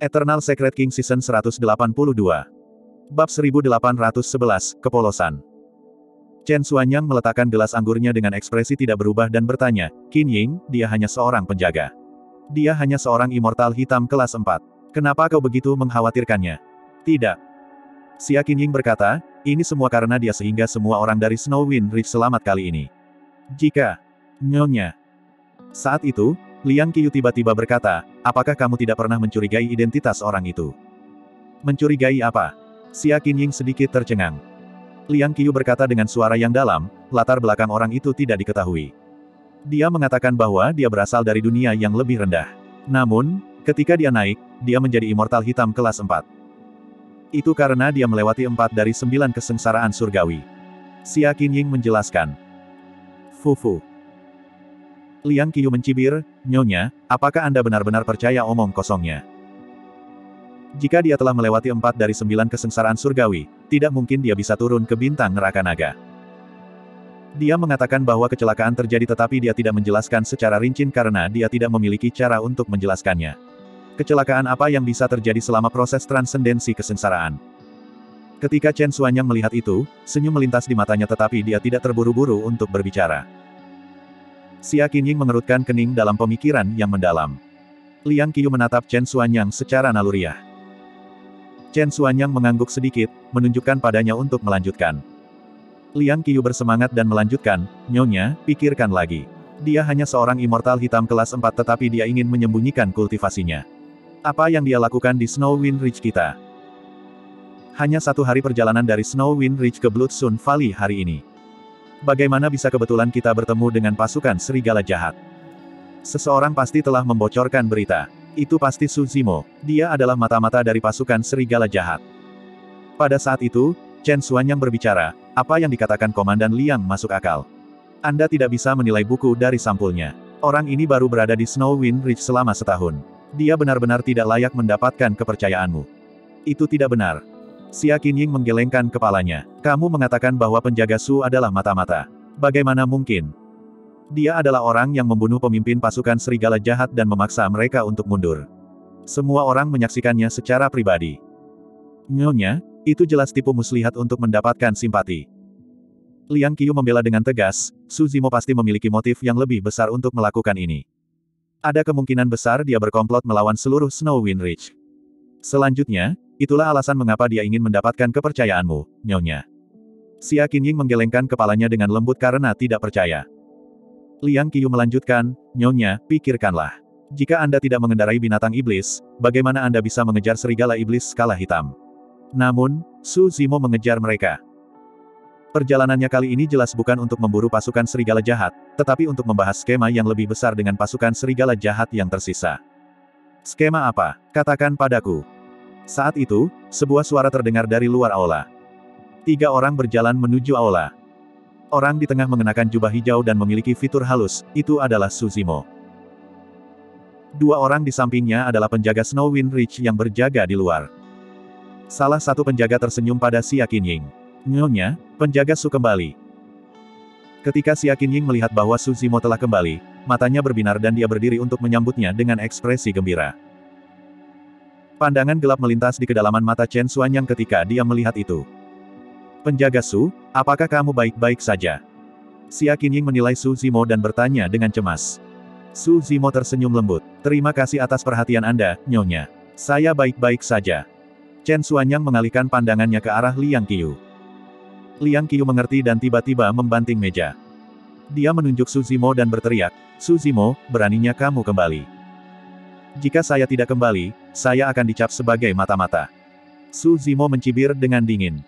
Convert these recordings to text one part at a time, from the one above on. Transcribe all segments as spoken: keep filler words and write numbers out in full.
Eternal Secret King Season seratus delapan puluh dua. Bab seribu delapan ratus sebelas, Kepolosan. Chen Xuanyang meletakkan gelas anggurnya dengan ekspresi tidak berubah dan bertanya, Qin Ying, dia hanya seorang penjaga. Dia hanya seorang immortal hitam kelas empat. Kenapa kau begitu mengkhawatirkannya? Tidak. Xia Qin Ying berkata, ini semua karena dia sehingga semua orang dari Snowwind Ridge selamat kali ini. Jika... Nyonya. Saat itu, Liang Qiu tiba-tiba berkata, apakah kamu tidak pernah mencurigai identitas orang itu? Mencurigai apa? Xia Qin Ying sedikit tercengang. Liang Qiu berkata dengan suara yang dalam, latar belakang orang itu tidak diketahui. Dia mengatakan bahwa dia berasal dari dunia yang lebih rendah. Namun, ketika dia naik, dia menjadi immortal hitam kelas empat. Itu karena dia melewati empat dari sembilan kesengsaraan surgawi. Xia Qin Ying menjelaskan. Fufu. Liang Qiu mencibir, Nyonya, apakah Anda benar-benar percaya omong kosongnya? Jika dia telah melewati empat dari sembilan kesengsaraan surgawi, tidak mungkin dia bisa turun ke bintang neraka naga. Dia mengatakan bahwa kecelakaan terjadi tetapi dia tidak menjelaskan secara rinci karena dia tidak memiliki cara untuk menjelaskannya. Kecelakaan apa yang bisa terjadi selama proses transendensi kesengsaraan? Ketika Chen Xuanyang melihat itu, senyum melintas di matanya tetapi dia tidak terburu-buru untuk berbicara. Xia Qin Ying mengerutkan kening dalam pemikiran yang mendalam. Liang Qiu menatap Chen Xuanyang secara naluriah. Chen Xuanyang mengangguk sedikit, menunjukkan padanya untuk melanjutkan. Liang Qiu bersemangat dan melanjutkan, Nyonya, pikirkan lagi. Dia hanya seorang immortal hitam kelas empat tetapi dia ingin menyembunyikan kultivasinya. Apa yang dia lakukan di Snowwind Ridge kita? Hanya satu hari perjalanan dari Snowwind Ridge ke Bloodstone Valley hari ini. Bagaimana bisa kebetulan kita bertemu dengan pasukan serigala jahat? Seseorang pasti telah membocorkan berita. Itu pasti Su Zimo. Dia adalah mata-mata dari pasukan serigala jahat. Pada saat itu, Chen Xuanyang berbicara, apa yang dikatakan Komandan Liang masuk akal. Anda tidak bisa menilai buku dari sampulnya. Orang ini baru berada di Snowwind Ridge selama setahun. Dia benar-benar tidak layak mendapatkan kepercayaanmu. Itu tidak benar. Xia Qin Ying menggelengkan kepalanya. Kamu mengatakan bahwa penjaga Su adalah mata-mata. Bagaimana mungkin? Dia adalah orang yang membunuh pemimpin pasukan serigala jahat dan memaksa mereka untuk mundur. Semua orang menyaksikannya secara pribadi. Nyonya, itu jelas tipu muslihat untuk mendapatkan simpati. Liang Qiu membela dengan tegas, Su Zimo pasti memiliki motif yang lebih besar untuk melakukan ini. Ada kemungkinan besar dia berkomplot melawan seluruh Snowwind Ridge. Selanjutnya, itulah alasan mengapa dia ingin mendapatkan kepercayaanmu, Nyonya. Xia Qin Ying menggelengkan kepalanya dengan lembut karena tidak percaya. Liang Qiu melanjutkan, Nyonya, pikirkanlah. Jika Anda tidak mengendarai binatang iblis, bagaimana Anda bisa mengejar serigala iblis skala hitam? Namun, Su Zimo mengejar mereka. Perjalanannya kali ini jelas bukan untuk memburu pasukan serigala jahat, tetapi untuk membahas skema yang lebih besar dengan pasukan serigala jahat yang tersisa. Skema apa? Katakan padaku. Saat itu, sebuah suara terdengar dari luar aula. Tiga orang berjalan menuju aula. Orang di tengah mengenakan jubah hijau dan memiliki fitur halus, itu adalah Su Zimo. Dua orang di sampingnya adalah penjaga Snowwind Ridge yang berjaga di luar. Salah satu penjaga tersenyum pada Xia Qin Ying. Nyonya, penjaga Su kembali. Ketika Xia Qin Ying melihat bahwa Su Zimo telah kembali, matanya berbinar dan dia berdiri untuk menyambutnya dengan ekspresi gembira. Pandangan gelap melintas di kedalaman mata Chen Xuanyang ketika dia melihat itu. Penjaga Su, apakah kamu baik-baik saja? Xia Qin Ying menilai Su Zimo dan bertanya dengan cemas. Su Zimo tersenyum lembut. Terima kasih atas perhatian Anda, Nyonya. Saya baik-baik saja. Chen Xuanyang mengalihkan pandangannya ke arah Liang Qiu. Liang Qiu mengerti dan tiba-tiba membanting meja. Dia menunjuk Su Zimo dan berteriak, Su Zimo, beraninya kamu kembali. Jika saya tidak kembali, saya akan dicap sebagai mata-mata. Su Zimo mencibir dengan dingin.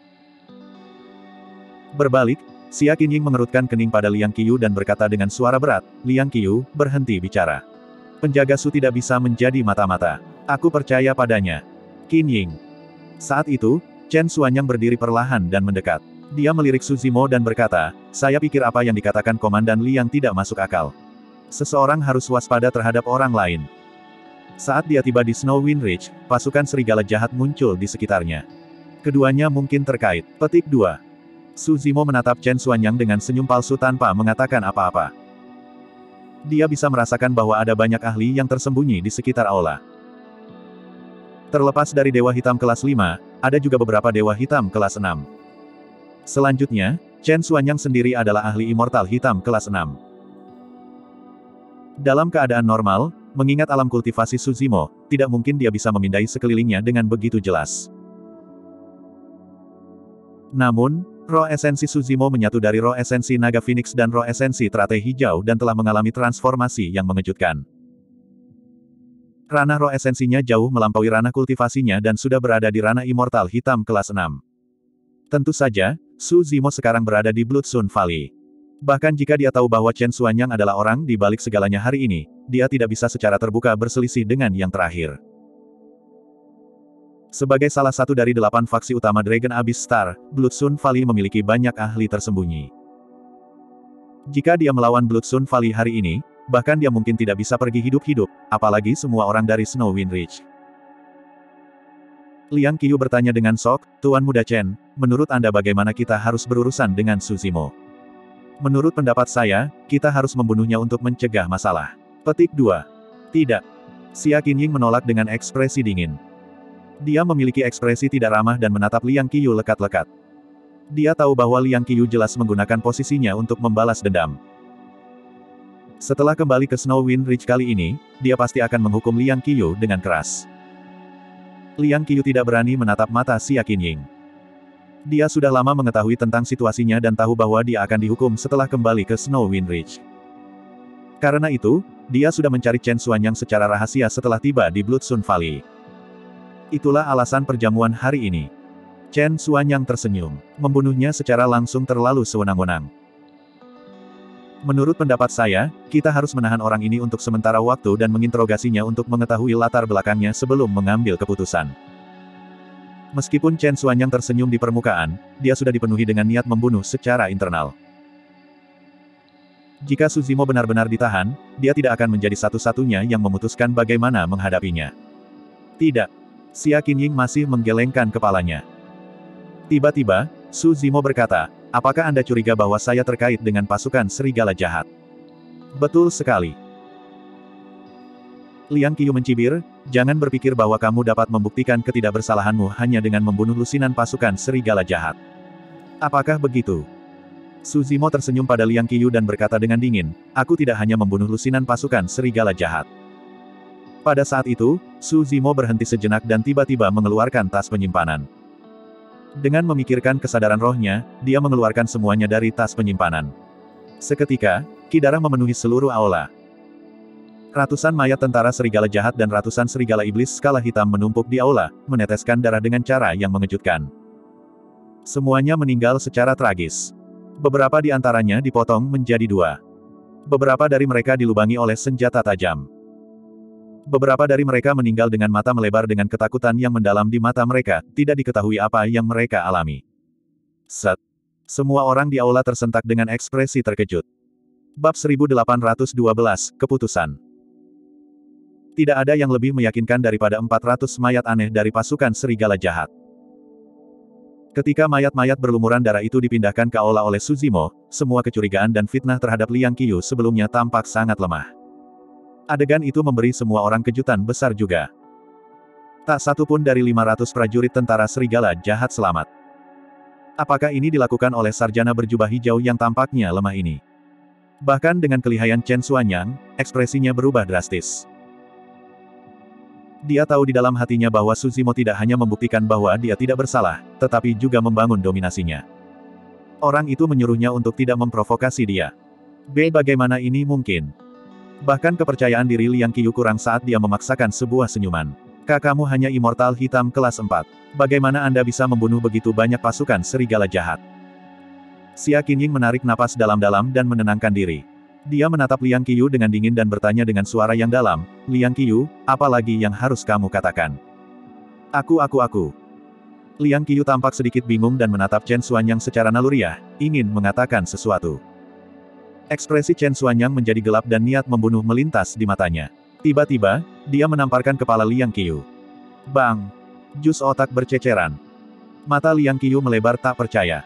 Berbalik, Xia Qin Ying mengerutkan kening pada Liang Qiu dan berkata dengan suara berat, Liang Qiu, berhenti bicara. Penjaga Su tidak bisa menjadi mata-mata. Aku percaya padanya. Qin Ying. Saat itu, Chen Xuanyang berdiri perlahan dan mendekat. Dia melirik Su Zimo dan berkata, saya pikir apa yang dikatakan Komandan Liang tidak masuk akal. Seseorang harus waspada terhadap orang lain. Saat dia tiba di Snowwind Ridge, pasukan serigala jahat muncul di sekitarnya. Keduanya mungkin terkait. Petik dua. Su Zimo menatap Chen Xuanyang dengan senyum palsu tanpa mengatakan apa-apa. Dia bisa merasakan bahwa ada banyak ahli yang tersembunyi di sekitar aula. Terlepas dari Dewa Hitam kelas lima, ada juga beberapa Dewa Hitam kelas enam. Selanjutnya, Chen Xuanyang sendiri adalah ahli immortal hitam kelas enam. Dalam keadaan normal, mengingat alam kultivasi Suzimo, tidak mungkin dia bisa memindai sekelilingnya dengan begitu jelas. Namun, roh esensi Suzimo menyatu dari roh esensi Naga Phoenix dan roh esensi teratai hijau dan telah mengalami transformasi yang mengejutkan. Ranah roh esensinya jauh melampaui ranah kultivasinya dan sudah berada di ranah immortal hitam kelas enam. Tentu saja, Suzimo sekarang berada di Bloodsun Valley. Bahkan jika dia tahu bahwa Chen Xuanyang adalah orang di balik segalanya hari ini, dia tidak bisa secara terbuka berselisih dengan yang terakhir. Sebagai salah satu dari delapan faksi utama Dragon Abyss Star, Bloodsun Valley memiliki banyak ahli tersembunyi. Jika dia melawan Bloodsun Valley hari ini, bahkan dia mungkin tidak bisa pergi hidup-hidup, apalagi semua orang dari Snowwind Ridge. Liang Qiyu bertanya dengan sok, Tuan Muda Chen, menurut Anda bagaimana kita harus berurusan dengan Suzimo? Menurut pendapat saya, kita harus membunuhnya untuk mencegah masalah. Petik dua. Tidak. Xia Qinying menolak dengan ekspresi dingin. Dia memiliki ekspresi tidak ramah dan menatap Liang Qiyu lekat-lekat. Dia tahu bahwa Liang Qiyu jelas menggunakan posisinya untuk membalas dendam. Setelah kembali ke Snowwind Ridge kali ini, dia pasti akan menghukum Liang Qiyu dengan keras. Liang Qiyu tidak berani menatap mata Xia Qinying. Dia sudah lama mengetahui tentang situasinya dan tahu bahwa dia akan dihukum setelah kembali ke Snowwind Ridge. Karena itu, dia sudah mencari Chen Xuanyang secara rahasia setelah tiba di Bloodsun Valley. Itulah alasan perjamuan hari ini. Chen Xuanyang tersenyum. Membunuhnya secara langsung terlalu sewenang-wenang. Menurut pendapat saya, kita harus menahan orang ini untuk sementara waktu dan menginterogasinya untuk mengetahui latar belakangnya sebelum mengambil keputusan. Meskipun Chen Xuanyang tersenyum di permukaan, dia sudah dipenuhi dengan niat membunuh secara internal. Jika Suzimo benar-benar ditahan, dia tidak akan menjadi satu-satunya yang memutuskan bagaimana menghadapinya. Tidak. Xia Qinying masih menggelengkan kepalanya. Tiba-tiba, Suzimo berkata, apakah Anda curiga bahwa saya terkait dengan pasukan serigala jahat? Betul sekali. Liang Qiyu mencibir, jangan berpikir bahwa kamu dapat membuktikan ketidakbersalahanmu hanya dengan membunuh lusinan pasukan serigala jahat. Apakah begitu? Suzimo tersenyum pada Liang Qiyu dan berkata dengan dingin, aku tidak hanya membunuh lusinan pasukan serigala jahat. Pada saat itu, Suzimo berhenti sejenak dan tiba-tiba mengeluarkan tas penyimpanan. Dengan memikirkan kesadaran rohnya, dia mengeluarkan semuanya dari tas penyimpanan. Seketika, ki darah memenuhi seluruh aula. Ratusan mayat tentara serigala jahat dan ratusan serigala iblis skala hitam menumpuk di aula, meneteskan darah dengan cara yang mengejutkan. Semuanya meninggal secara tragis. Beberapa di antaranya dipotong menjadi dua. Beberapa dari mereka dilubangi oleh senjata tajam. Beberapa dari mereka meninggal dengan mata melebar dengan ketakutan yang mendalam di mata mereka, tidak diketahui apa yang mereka alami. Set. Semua orang di aula tersentak dengan ekspresi terkejut. Bab seribu delapan ratus dua belas, Keputusan. Tidak ada yang lebih meyakinkan daripada empat ratus mayat aneh dari pasukan serigala jahat. Ketika mayat-mayat berlumuran darah itu dipindahkan ke aula oleh Suzimo, semua kecurigaan dan fitnah terhadap Liang Qiyu sebelumnya tampak sangat lemah. Adegan itu memberi semua orang kejutan besar juga. Tak satu pun dari lima ratus prajurit tentara serigala jahat selamat. Apakah ini dilakukan oleh sarjana berjubah hijau yang tampaknya lemah ini? Bahkan dengan kelihayan Chen Xuanyang, ekspresinya berubah drastis. Dia tahu di dalam hatinya bahwa Suzimo tidak hanya membuktikan bahwa dia tidak bersalah, tetapi juga membangun dominasinya. Orang itu menyuruhnya untuk tidak memprovokasi dia. B. Bagaimana ini mungkin? Bahkan kepercayaan diri Liang Qiyu kurang saat dia memaksakan sebuah senyuman. Kak, kamu hanya immortal hitam kelas empat. Bagaimana Anda bisa membunuh begitu banyak pasukan serigala jahat? Xia Qinying menarik napas dalam-dalam dan menenangkan diri. Dia menatap Liang Qiyu dengan dingin dan bertanya dengan suara yang dalam, Liang Qiyu, apa lagi yang harus kamu katakan? Aku aku aku. Liang Qiyu tampak sedikit bingung dan menatap Chen Xuanyang secara naluriah, ingin mengatakan sesuatu. Ekspresi Chen Xuanyang menjadi gelap dan niat membunuh melintas di matanya. Tiba-tiba, dia menamparkan kepala Liang Qiyu. Bang! Jus otak berceceran. Mata Liang Qiyu melebar tak percaya.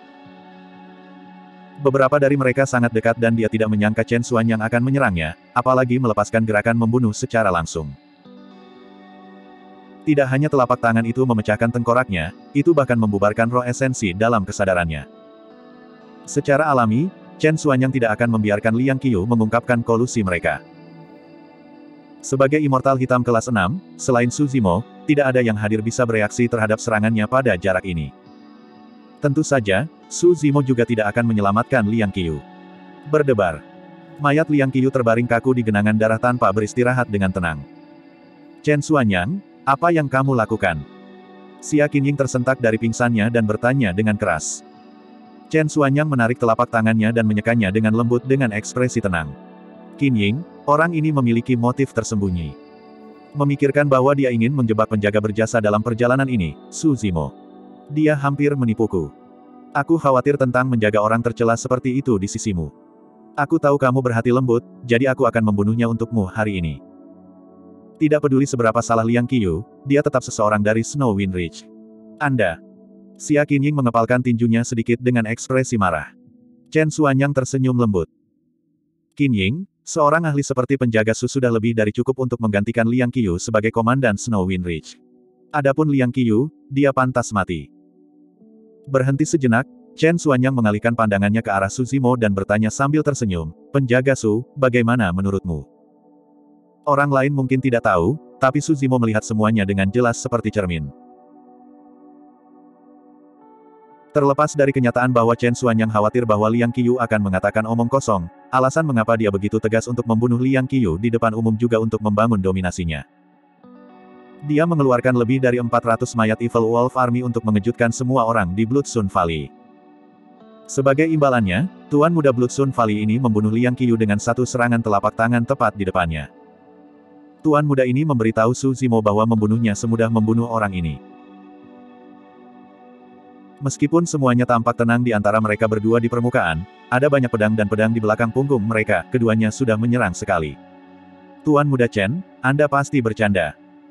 Beberapa dari mereka sangat dekat dan dia tidak menyangka Chen Xuanyang akan menyerangnya, apalagi melepaskan gerakan membunuh secara langsung. Tidak hanya telapak tangan itu memecahkan tengkoraknya, itu bahkan membubarkan roh esensi dalam kesadarannya. Secara alami, Chen Xuanyang tidak akan membiarkan Liang Qiu mengungkapkan kolusi mereka. Sebagai immortal hitam kelas enam, selain Su Zimo, tidak ada yang hadir bisa bereaksi terhadap serangannya pada jarak ini. Tentu saja, Su Zimo juga tidak akan menyelamatkan Liang Qiu. Berdebar. Mayat Liang Qiu terbaring kaku di genangan darah tanpa beristirahat dengan tenang. Chen Xuanyang, apa yang kamu lakukan? Xia Qinying tersentak dari pingsannya dan bertanya dengan keras. Chen Xuanyang menarik telapak tangannya dan menyekannya dengan lembut dengan ekspresi tenang. Qinying, orang ini memiliki motif tersembunyi. Memikirkan bahwa dia ingin menjebak penjaga berjasa dalam perjalanan ini, Su Zimo. Dia hampir menipuku. Aku khawatir tentang menjaga orang tercela seperti itu di sisimu. Aku tahu kamu berhati lembut, jadi aku akan membunuhnya untukmu hari ini. Tidak peduli seberapa salah Liang Qiu, dia tetap seseorang dari Snow Wind Ridge. Anda. Xia Qinying mengepalkan tinjunya sedikit dengan ekspresi marah. Chen Xuanyang tersenyum lembut. Qinying, seorang ahli seperti penjaga Su sudah lebih dari cukup untuk menggantikan Liang Qiu sebagai komandan Snow Wind Ridge. Adapun Liang Qiu, dia pantas mati. Berhenti sejenak, Chen Xuanyang mengalihkan pandangannya ke arah Su Zimo dan bertanya sambil tersenyum, penjaga Su, bagaimana menurutmu? Orang lain mungkin tidak tahu, tapi Su Zimo melihat semuanya dengan jelas seperti cermin. Terlepas dari kenyataan bahwa Chen Xuanyang khawatir bahwa Liang Qiu akan mengatakan omong kosong, alasan mengapa dia begitu tegas untuk membunuh Liang Qiu di depan umum juga untuk membangun dominasinya. Dia mengeluarkan lebih dari empat ratus mayat Evil Wolf Army untuk mengejutkan semua orang di Bloodstone Valley. Sebagai imbalannya, Tuan Muda Bloodstone Valley ini membunuh Liang Qiu dengan satu serangan telapak tangan tepat di depannya. Tuan muda ini memberitahu Su Zimo bahwa membunuhnya semudah membunuh orang ini. Meskipun semuanya tampak tenang di antara mereka berdua di permukaan, ada banyak pedang dan pedang di belakang punggung mereka, keduanya sudah menyerang sekali. Tuan muda Chen, Anda pasti bercanda.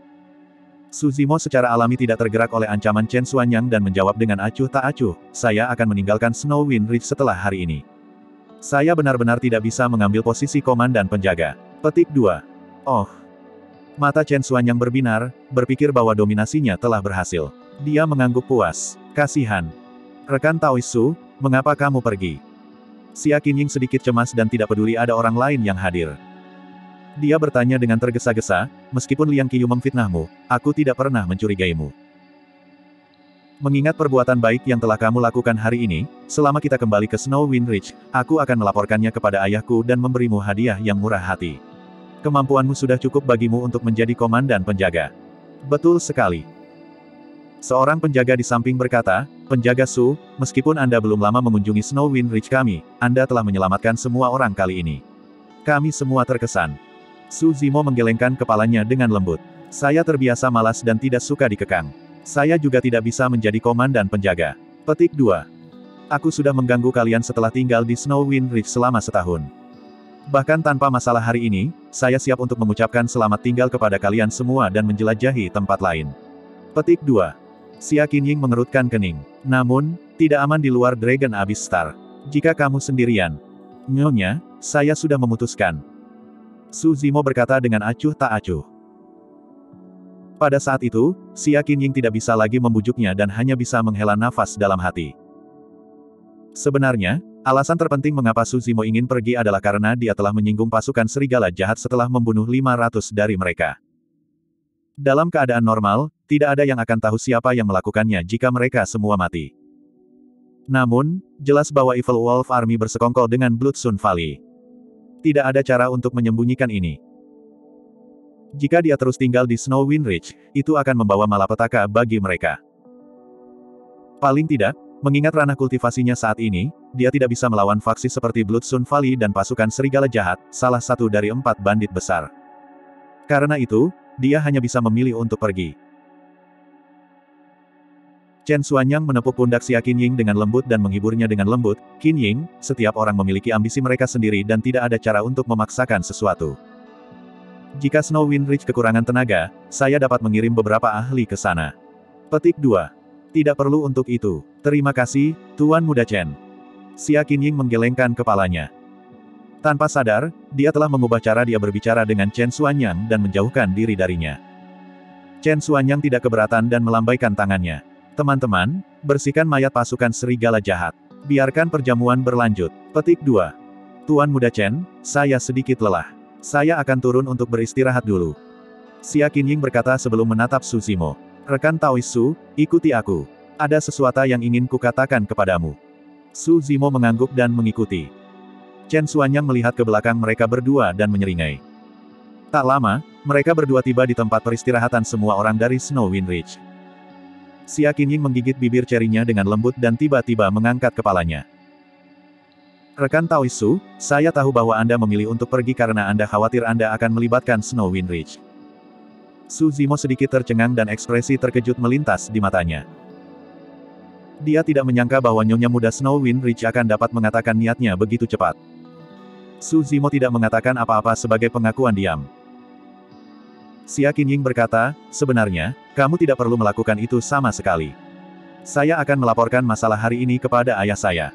Su Zimo secara alami tidak tergerak oleh ancaman Chen Xuanyang dan menjawab dengan acuh tak acuh, saya akan meninggalkan Snow Wind Ridge setelah hari ini. Saya benar-benar tidak bisa mengambil posisi komandan penjaga. Petik dua. Oh. Mata Chen Xuanyang berbinar, berpikir bahwa dominasinya telah berhasil. Dia mengangguk puas. Kasihan. Rekan Taois Su, mengapa kamu pergi? Xia Qinying sedikit cemas dan tidak peduli ada orang lain yang hadir. Dia bertanya dengan tergesa-gesa, meskipun Liang Qiu memfitnahmu, aku tidak pernah mencurigaimu. Mengingat perbuatan baik yang telah kamu lakukan hari ini, selama kita kembali ke Snow Wind Ridge, aku akan melaporkannya kepada ayahku dan memberimu hadiah yang murah hati. Kemampuanmu sudah cukup bagimu untuk menjadi komandan penjaga. Betul sekali. Seorang penjaga di samping berkata, penjaga Su, meskipun Anda belum lama mengunjungi Snow Wind Ridge kami, Anda telah menyelamatkan semua orang kali ini. Kami semua terkesan. Su Zimo menggelengkan kepalanya dengan lembut. Saya terbiasa malas dan tidak suka dikekang. Saya juga tidak bisa menjadi komandan penjaga. Petik dua. Aku sudah mengganggu kalian setelah tinggal di Snow Wind Ridge selama setahun. Bahkan tanpa masalah hari ini, saya siap untuk mengucapkan selamat tinggal kepada kalian semua dan menjelajahi tempat lain. Petik dua. Xia Qinying mengerutkan kening. Namun, tidak aman di luar Dragon Abyss Star. Jika kamu sendirian. Nyonya, saya sudah memutuskan. Su Zimo berkata dengan acuh tak acuh. Pada saat itu, Xia Qinying tidak bisa lagi membujuknya dan hanya bisa menghela nafas dalam hati. Sebenarnya, alasan terpenting mengapa Su Zimo ingin pergi adalah karena dia telah menyinggung pasukan serigala jahat setelah membunuh lima ratus dari mereka. Dalam keadaan normal, tidak ada yang akan tahu siapa yang melakukannya jika mereka semua mati. Namun, jelas bahwa Evil Wolf Army bersekongkol dengan Bloodstone Valley. Tidak ada cara untuk menyembunyikan ini. Jika dia terus tinggal di Snow Wind Ridge, itu akan membawa malapetaka bagi mereka. Paling tidak, mengingat ranah kultivasinya saat ini, dia tidak bisa melawan faksi seperti Bloodstone Valley dan pasukan serigala jahat, salah satu dari empat bandit besar. Karena itu, dia hanya bisa memilih untuk pergi. Chen Xuanyang menepuk pundak Xia Qinying dengan lembut dan menghiburnya dengan lembut, Qinying, setiap orang memiliki ambisi mereka sendiri dan tidak ada cara untuk memaksakan sesuatu. Jika Snow Wind Ridge kekurangan tenaga, saya dapat mengirim beberapa ahli ke sana. Petik dua. Tidak perlu untuk itu. Terima kasih, Tuan Muda Chen. Xia Qinying menggelengkan kepalanya. Tanpa sadar, dia telah mengubah cara dia berbicara dengan Chen Xuanyang dan menjauhkan diri darinya. Chen Xuanyang tidak keberatan dan melambaikan tangannya. Teman-teman, bersihkan mayat pasukan serigala jahat. Biarkan perjamuan berlanjut. Petik dua. Tuan Muda Chen, saya sedikit lelah. Saya akan turun untuk beristirahat dulu. Xia Qinying berkata sebelum menatap Su Zimo. Rekan Taoist Su, ikuti aku. Ada sesuatu yang ingin kukatakan kepadamu. Su Zimo mengangguk dan mengikuti. Chen Xuanyang melihat ke belakang mereka berdua dan menyeringai. Tak lama, mereka berdua tiba di tempat peristirahatan semua orang dari Snow Wind Ridge. Xia Qinying menggigit bibir cerinya dengan lembut dan tiba-tiba mengangkat kepalanya. Rekan Taoist Su, saya tahu bahwa Anda memilih untuk pergi karena Anda khawatir Anda akan melibatkan Snow Wind Ridge. Su Zimo sedikit tercengang dan ekspresi terkejut melintas di matanya. Dia tidak menyangka bahwa nyonya muda Snow Wind Ridge akan dapat mengatakan niatnya begitu cepat. Su Zimo tidak mengatakan apa-apa sebagai pengakuan diam. Xia Qinying berkata, sebenarnya, kamu tidak perlu melakukan itu sama sekali. Saya akan melaporkan masalah hari ini kepada ayah saya.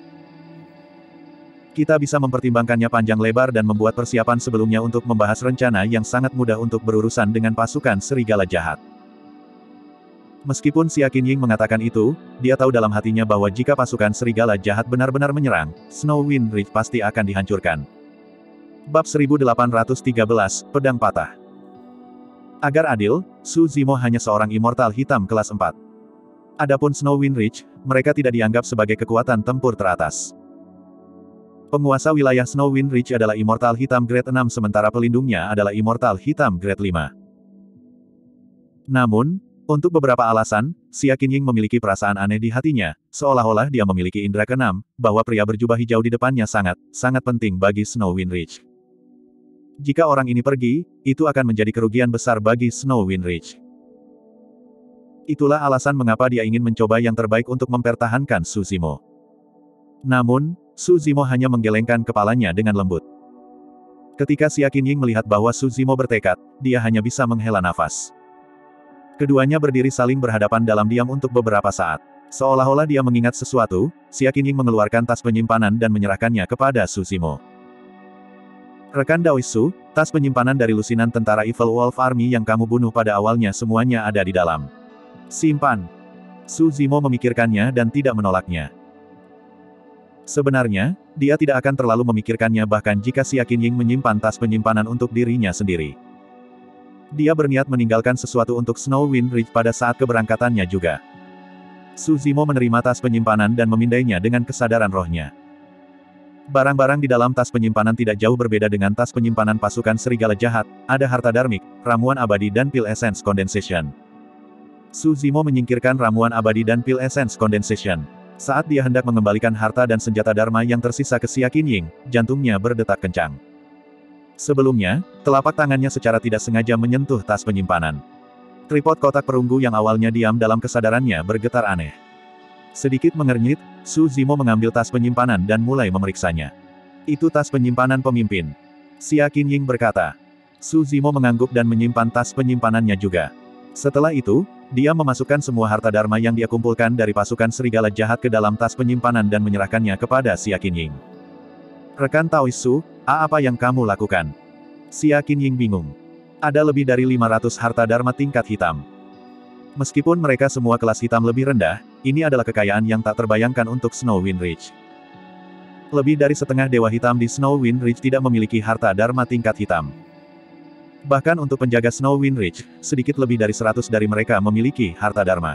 Kita bisa mempertimbangkannya panjang lebar dan membuat persiapan sebelumnya untuk membahas rencana yang sangat mudah untuk berurusan dengan pasukan serigala jahat. Meskipun Xia Qinying mengatakan itu, dia tahu dalam hatinya bahwa jika pasukan serigala jahat benar-benar menyerang, Snow Wind Ridge pasti akan dihancurkan. Bab seribu delapan ratus tiga belas, Pedang Patah. Agar adil, Su Zimo hanya seorang immortal hitam kelas empat. Adapun Snow Wind Ridge, mereka tidak dianggap sebagai kekuatan tempur teratas. Penguasa wilayah Snow Wind Ridge adalah Immortal Hitam Grade enam sementara pelindungnya adalah Immortal Hitam Grade lima. Namun, untuk beberapa alasan, Xia Qinying memiliki perasaan aneh di hatinya, seolah-olah dia memiliki indera keenam, bahwa pria berjubah hijau di depannya sangat, sangat penting bagi Snow Wind Ridge. Jika orang ini pergi, itu akan menjadi kerugian besar bagi Snow Wind Ridge. Itulah alasan mengapa dia ingin mencoba yang terbaik untuk mempertahankan Su Zimo. Namun, Su Zimo hanya menggelengkan kepalanya dengan lembut. Ketika Xia Qinying melihat bahwa Su Zimo bertekad, dia hanya bisa menghela nafas. Keduanya berdiri saling berhadapan dalam diam untuk beberapa saat. Seolah-olah dia mengingat sesuatu, Xia Qinying mengeluarkan tas penyimpanan dan menyerahkannya kepada Su Zimo. Rekan Daoist Su, tas penyimpanan dari lusinan tentara Evil Wolf Army yang kamu bunuh pada awalnya semuanya ada di dalam. Simpan. Su Zimo memikirkannya dan tidak menolaknya. Sebenarnya, dia tidak akan terlalu memikirkannya bahkan jika Xia Qinying menyimpan tas penyimpanan untuk dirinya sendiri. Dia berniat meninggalkan sesuatu untuk Snow Wind Ridge pada saat keberangkatannya juga. Su Zimo menerima tas penyimpanan dan memindainya dengan kesadaran rohnya. Barang-barang di dalam tas penyimpanan tidak jauh berbeda dengan tas penyimpanan pasukan serigala jahat, ada harta darmik, ramuan abadi dan pil essence condensation. Su Zimo menyingkirkan ramuan abadi dan pil essence condensation. Saat dia hendak mengembalikan harta dan senjata Dharma yang tersisa ke Xia Qinying, jantungnya berdetak kencang. Sebelumnya, telapak tangannya secara tidak sengaja menyentuh tas penyimpanan. Tripod kotak perunggu yang awalnya diam dalam kesadarannya bergetar aneh. Sedikit mengernyit, Su Zimo mengambil tas penyimpanan dan mulai memeriksanya. Itu tas penyimpanan pemimpin. Xia Qinying berkata. Su Zimo mengangguk dan menyimpan tas penyimpanannya juga. Setelah itu, dia memasukkan semua harta Dharma yang dia kumpulkan dari pasukan serigala jahat ke dalam tas penyimpanan dan menyerahkannya kepada Xia Qinying. Rekan Taoist Su, apa yang kamu lakukan? Xia Qinying bingung. Ada lebih dari lima ratus harta Dharma tingkat hitam. Meskipun mereka semua kelas hitam lebih rendah, ini adalah kekayaan yang tak terbayangkan untuk Snow Wind Ridge. Lebih dari setengah dewa hitam di Snow Wind Ridge tidak memiliki harta Dharma tingkat hitam. Bahkan untuk penjaga Snow Wind Ridge, sedikit lebih dari seratus dari mereka memiliki harta Dharma.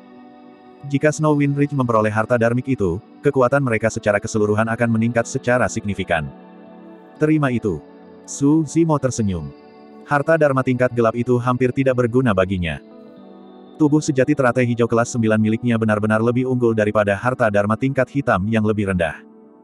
Jika Snow Wind Ridge memperoleh harta Dharmik itu, kekuatan mereka secara keseluruhan akan meningkat secara signifikan. Terima itu. Su Zimo tersenyum. Harta Dharma tingkat gelap itu hampir tidak berguna baginya. Tubuh sejati teratai hijau kelas sembilan miliknya benar-benar lebih unggul daripada harta Dharma tingkat hitam yang lebih rendah.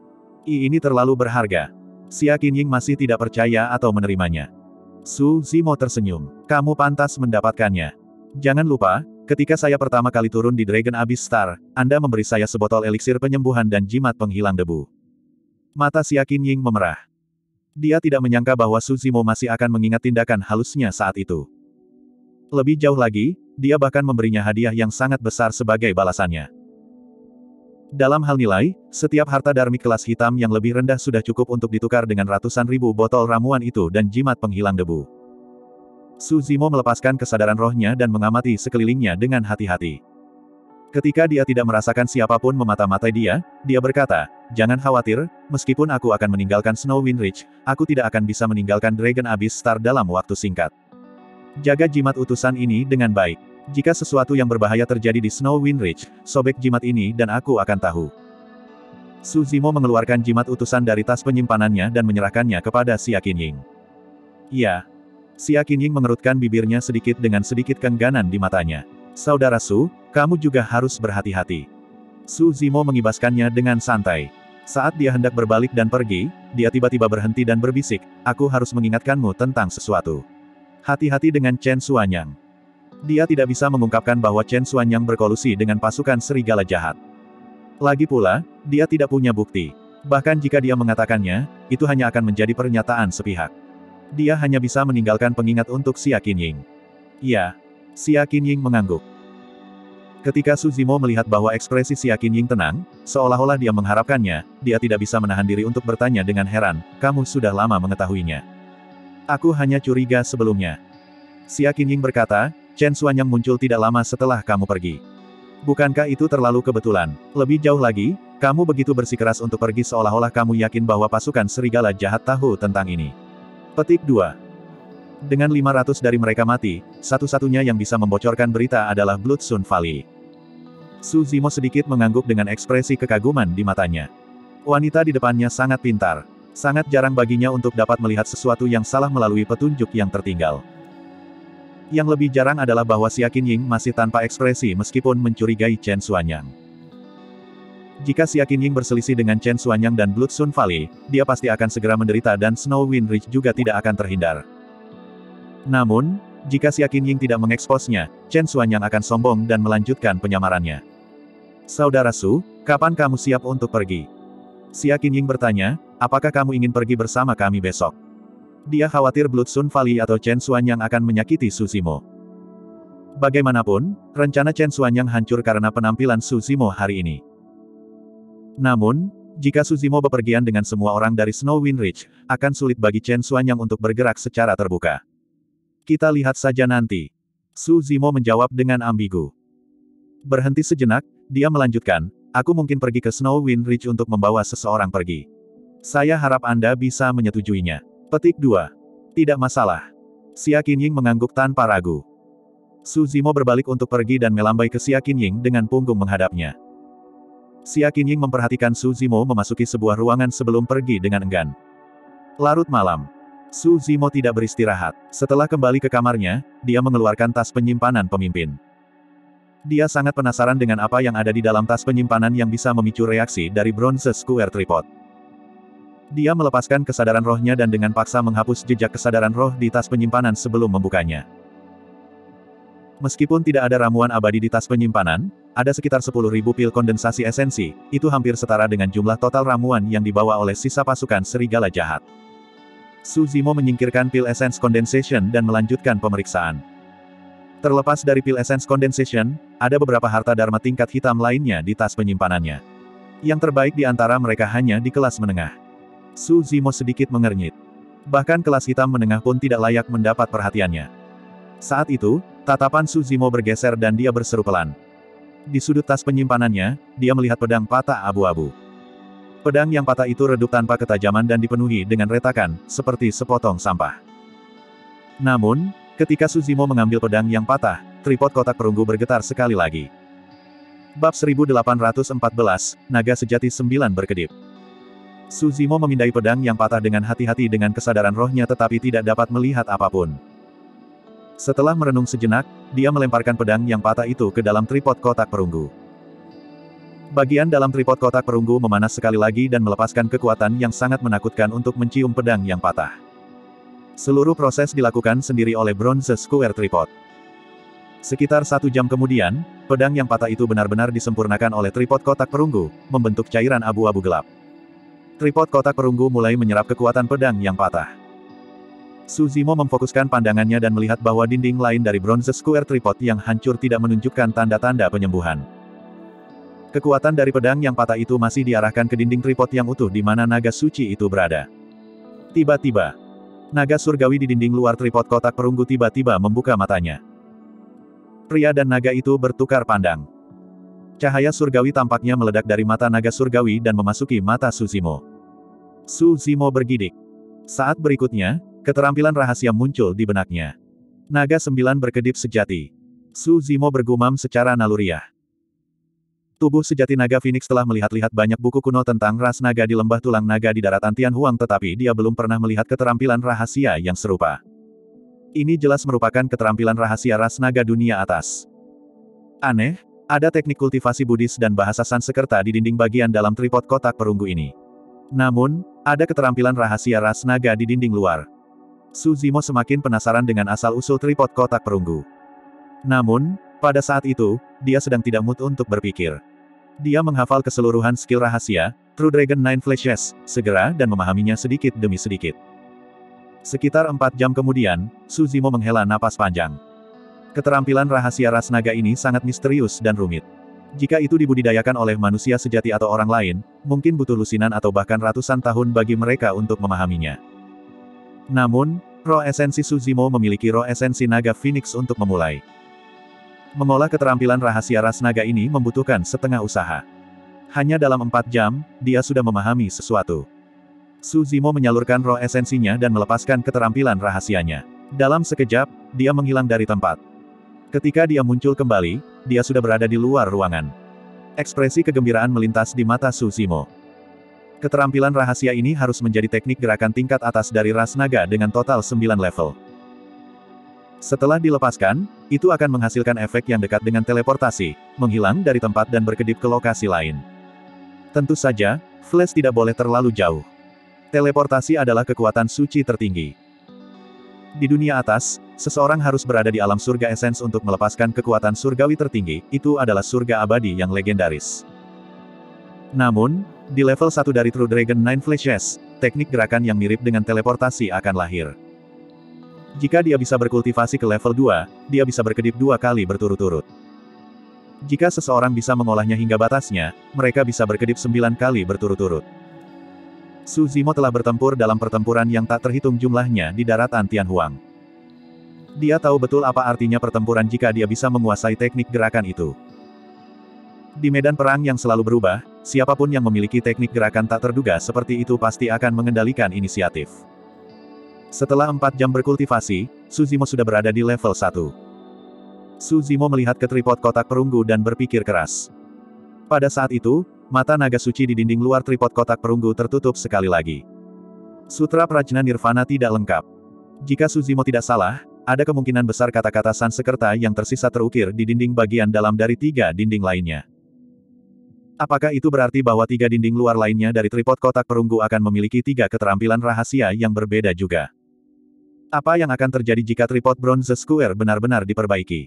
I ini terlalu berharga. Xia Qinying masih tidak percaya atau menerimanya. Su Zimo tersenyum. Kamu pantas mendapatkannya. Jangan lupa, ketika saya pertama kali turun di Dragon Abyss Star, Anda memberi saya sebotol eliksir penyembuhan dan jimat penghilang debu. Mata Xia Qinying memerah. Dia tidak menyangka bahwa Su Zimo masih akan mengingat tindakan halusnya saat itu. Lebih jauh lagi, dia bahkan memberinya hadiah yang sangat besar sebagai balasannya. Dalam hal nilai, setiap harta Dharmik kelas hitam yang lebih rendah sudah cukup untuk ditukar dengan ratusan ribu botol ramuan itu dan jimat penghilang debu. Su Zimo melepaskan kesadaran rohnya dan mengamati sekelilingnya dengan hati-hati. Ketika dia tidak merasakan siapapun memata-matai dia, dia berkata, "Jangan khawatir, meskipun aku akan meninggalkan Snowwind Ridge, aku tidak akan bisa meninggalkan Dragon Abyss Star dalam waktu singkat. Jaga jimat utusan ini dengan baik. Jika sesuatu yang berbahaya terjadi di Snowwind Ridge, sobek jimat ini dan aku akan tahu." Su Zimo mengeluarkan jimat utusan dari tas penyimpanannya dan menyerahkannya kepada Xia Qinying. "Ya." Xia Qinying mengerutkan bibirnya sedikit dengan sedikit keengganan di matanya. "Saudara Su, kamu juga harus berhati-hati." Su Zimo mengibaskannya dengan santai. Saat dia hendak berbalik dan pergi, dia tiba-tiba berhenti dan berbisik, "Aku harus mengingatkanmu tentang sesuatu. Hati-hati dengan Chen Xuanyang." Dia tidak bisa mengungkapkan bahwa Chen Xuanyang berkolusi dengan pasukan serigala jahat. Lagi pula, dia tidak punya bukti. Bahkan jika dia mengatakannya, itu hanya akan menjadi pernyataan sepihak. Dia hanya bisa meninggalkan pengingat untuk Xia Qinying. "Ya." Xia Qinying mengangguk. Ketika Su Zimo melihat bahwa ekspresi Xia Qinying tenang, seolah-olah dia mengharapkannya, dia tidak bisa menahan diri untuk bertanya dengan heran, "Kamu sudah lama mengetahuinya?" "Aku hanya curiga sebelumnya." Xia Qinying berkata, "Chen Xuanyang muncul tidak lama setelah kamu pergi. Bukankah itu terlalu kebetulan? Lebih jauh lagi, kamu begitu bersikeras untuk pergi seolah-olah kamu yakin bahwa pasukan serigala jahat tahu tentang ini." Petik dua. Dengan lima ratus dari mereka mati, satu-satunya yang bisa membocorkan berita adalah Blood Sun Valley. Su Zimo sedikit mengangguk dengan ekspresi kekaguman di matanya. Wanita di depannya sangat pintar. Sangat jarang baginya untuk dapat melihat sesuatu yang salah melalui petunjuk yang tertinggal. Yang lebih jarang adalah bahwa Xia Qinying masih tanpa ekspresi meskipun mencurigai Chen Xuanyang. Jika Xia Qinying berselisih dengan Chen Xuanyang dan Blood Sun Valley, dia pasti akan segera menderita dan Snowwind Ridge juga tidak akan terhindar. Namun, jika Xia Qinying tidak mengeksposnya, Chen Xuanyang akan sombong dan melanjutkan penyamarannya. "Saudara Su, kapan kamu siap untuk pergi?" Xia Qinying bertanya, "Apakah kamu ingin pergi bersama kami besok?" Dia khawatir Blood Sun Valley atau Chen Xuanyang akan menyakiti Su Zimo. Bagaimanapun, rencana Chen Xuanyang hancur karena penampilan Su Zimo hari ini. Namun, jika Su Zimo bepergian dengan semua orang dari Snowwind Ridge, akan sulit bagi Chen Xuanyang untuk bergerak secara terbuka. "Kita lihat saja nanti." Su Zimo menjawab dengan ambigu. Berhenti sejenak, dia melanjutkan, "Aku mungkin pergi ke Snowwind Ridge untuk membawa seseorang pergi. Saya harap Anda bisa menyetujuinya." Petik dua. "Tidak masalah." Xia Qinying mengangguk tanpa ragu. Su Zimo berbalik untuk pergi dan melambai ke Xia Qinying dengan punggung menghadapnya. Xia Qinying memperhatikan Su Zimo memasuki sebuah ruangan sebelum pergi dengan enggan. Larut malam. Su Zimo tidak beristirahat. Setelah kembali ke kamarnya, dia mengeluarkan tas penyimpanan pemimpin. Dia sangat penasaran dengan apa yang ada di dalam tas penyimpanan yang bisa memicu reaksi dari Bronze Square Tripod. Dia melepaskan kesadaran rohnya dan dengan paksa menghapus jejak kesadaran roh di tas penyimpanan sebelum membukanya. Meskipun tidak ada ramuan abadi di tas penyimpanan, ada sekitar sepuluh ribu pil kondensasi esensi, itu hampir setara dengan jumlah total ramuan yang dibawa oleh sisa pasukan serigala jahat. Su Zimo menyingkirkan pil Essence Condensation dan melanjutkan pemeriksaan. Terlepas dari pil Essence Condensation, ada beberapa harta dharma tingkat hitam lainnya di tas penyimpanannya. Yang terbaik di antara mereka hanya di kelas menengah. Su Zimo sedikit mengernyit. Bahkan kelas hitam menengah pun tidak layak mendapat perhatiannya. Saat itu, tatapan Su Zimo bergeser dan dia berseru pelan. Di sudut tas penyimpanannya, dia melihat pedang patah abu-abu. Pedang yang patah itu redup tanpa ketajaman dan dipenuhi dengan retakan, seperti sepotong sampah. Namun, ketika Su Zimo mengambil pedang yang patah, tripod kotak perunggu bergetar sekali lagi. Bab seribu delapan ratus empat belas, Naga Sejati sembilan berkedip. Su Zimo memindai pedang yang patah dengan hati-hati dengan kesadaran rohnya tetapi tidak dapat melihat apapun. Setelah merenung sejenak, dia melemparkan pedang yang patah itu ke dalam tripod kotak perunggu. Bagian dalam tripod kotak perunggu memanas sekali lagi dan melepaskan kekuatan yang sangat menakutkan untuk mencium pedang yang patah. Seluruh proses dilakukan sendiri oleh Bronze Square Tripod. Sekitar satu jam kemudian, pedang yang patah itu benar-benar disempurnakan oleh tripod kotak perunggu, membentuk cairan abu-abu gelap. Tripod kotak perunggu mulai menyerap kekuatan pedang yang patah. Su Zimo memfokuskan pandangannya dan melihat bahwa dinding lain dari Bronze Square Tripod yang hancur tidak menunjukkan tanda-tanda penyembuhan. Kekuatan dari pedang yang patah itu masih diarahkan ke dinding tripod yang utuh di mana naga suci itu berada. Tiba-tiba, Naga surgawi di dinding luar tripod kotak perunggu tiba-tiba membuka matanya. Pria dan naga itu bertukar pandang. Cahaya surgawi tampaknya meledak dari mata naga surgawi dan memasuki mata Su Zimo. Su Zimo bergidik. Saat berikutnya, keterampilan rahasia muncul di benaknya. Naga sembilan berkedip sejati. Su Zimo bergumam secara naluriah. Tubuh sejati naga Phoenix telah melihat-lihat banyak buku kuno tentang ras naga di lembah tulang naga di daratan Tianhuang, tetapi dia belum pernah melihat keterampilan rahasia yang serupa. Ini jelas merupakan keterampilan rahasia ras naga dunia atas. Aneh, ada teknik kultivasi Buddhis dan bahasa Sanskerta di dinding bagian dalam tripod kotak perunggu ini. Namun, ada keterampilan rahasia ras naga di dinding luar. Su Zimo semakin penasaran dengan asal-usul tripod kotak perunggu. Namun, pada saat itu, dia sedang tidak mood untuk berpikir. Dia menghafal keseluruhan skill rahasia, True Dragon Nine Flashes, segera dan memahaminya sedikit demi sedikit. Sekitar empat jam kemudian, Su Zimo menghela napas panjang. Keterampilan rahasia ras naga ini sangat misterius dan rumit. Jika itu dibudidayakan oleh manusia sejati atau orang lain, mungkin butuh lusinan atau bahkan ratusan tahun bagi mereka untuk memahaminya. Namun, roh esensi Su Zimo memiliki roh esensi naga Phoenix untuk memulai. Mengolah keterampilan rahasia ras naga ini membutuhkan setengah usaha. Hanya dalam empat jam, dia sudah memahami sesuatu. Su Zimo menyalurkan roh esensinya dan melepaskan keterampilan rahasianya. Dalam sekejap, dia menghilang dari tempat. Ketika dia muncul kembali, dia sudah berada di luar ruangan. Ekspresi kegembiraan melintas di mata Su Zimo. Keterampilan rahasia ini harus menjadi teknik gerakan tingkat atas dari ras naga dengan total sembilan level. Setelah dilepaskan, itu akan menghasilkan efek yang dekat dengan teleportasi, menghilang dari tempat dan berkedip ke lokasi lain. Tentu saja, Flash tidak boleh terlalu jauh. Teleportasi adalah kekuatan suci tertinggi. Di dunia atas, seseorang harus berada di alam surga esens untuk melepaskan kekuatan surgawi tertinggi, itu adalah surga abadi yang legendaris. Namun, di level satu dari True Dragon Nine Flashes, teknik gerakan yang mirip dengan teleportasi akan lahir. Jika dia bisa berkultivasi ke level dua, dia bisa berkedip dua kali berturut-turut. Jika seseorang bisa mengolahnya hingga batasnya, mereka bisa berkedip sembilan kali berturut-turut. Su Zimo telah bertempur dalam pertempuran yang tak terhitung jumlahnya di daratan Tianhuang. Dia tahu betul apa artinya pertempuran jika dia bisa menguasai teknik gerakan itu. Di medan perang yang selalu berubah, siapapun yang memiliki teknik gerakan tak terduga seperti itu pasti akan mengendalikan inisiatif. Setelah empat jam berkultivasi, Su Zimo sudah berada di level satu. Su Zimo melihat ke tripod kotak perunggu dan berpikir keras. Pada saat itu, mata naga suci di dinding luar tripod kotak perunggu tertutup sekali lagi. Sutra Prajna Nirvana tidak lengkap. Jika Su Zimo tidak salah, ada kemungkinan besar kata-kata Sanskerta yang tersisa terukir di dinding bagian dalam dari tiga dinding lainnya. Apakah itu berarti bahwa tiga dinding luar lainnya dari tripod kotak perunggu akan memiliki tiga keterampilan rahasia yang berbeda juga? Apa yang akan terjadi jika tripod Bronze Square benar-benar diperbaiki?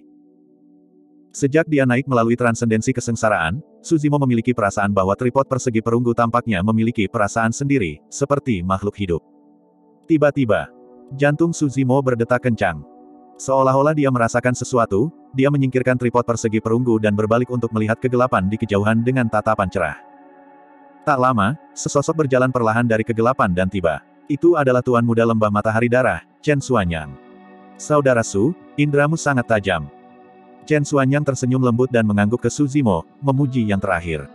Sejak dia naik melalui transendensi kesengsaraan, Su Zimo memiliki perasaan bahwa tripod persegi perunggu tampaknya memiliki perasaan sendiri, seperti makhluk hidup. Tiba-tiba, jantung Su Zimo berdetak kencang. Seolah-olah dia merasakan sesuatu, dia menyingkirkan tripod persegi perunggu dan berbalik untuk melihat kegelapan di kejauhan dengan tatapan cerah. Tak lama, sesosok berjalan perlahan dari kegelapan dan tiba. Itu adalah Tuan Muda Lembah Matahari Darah, Chen Xuanyang. Saudara Su, indramu sangat tajam. Chen Xuanyang tersenyum lembut dan mengangguk ke Su Zimo, memuji yang terakhir.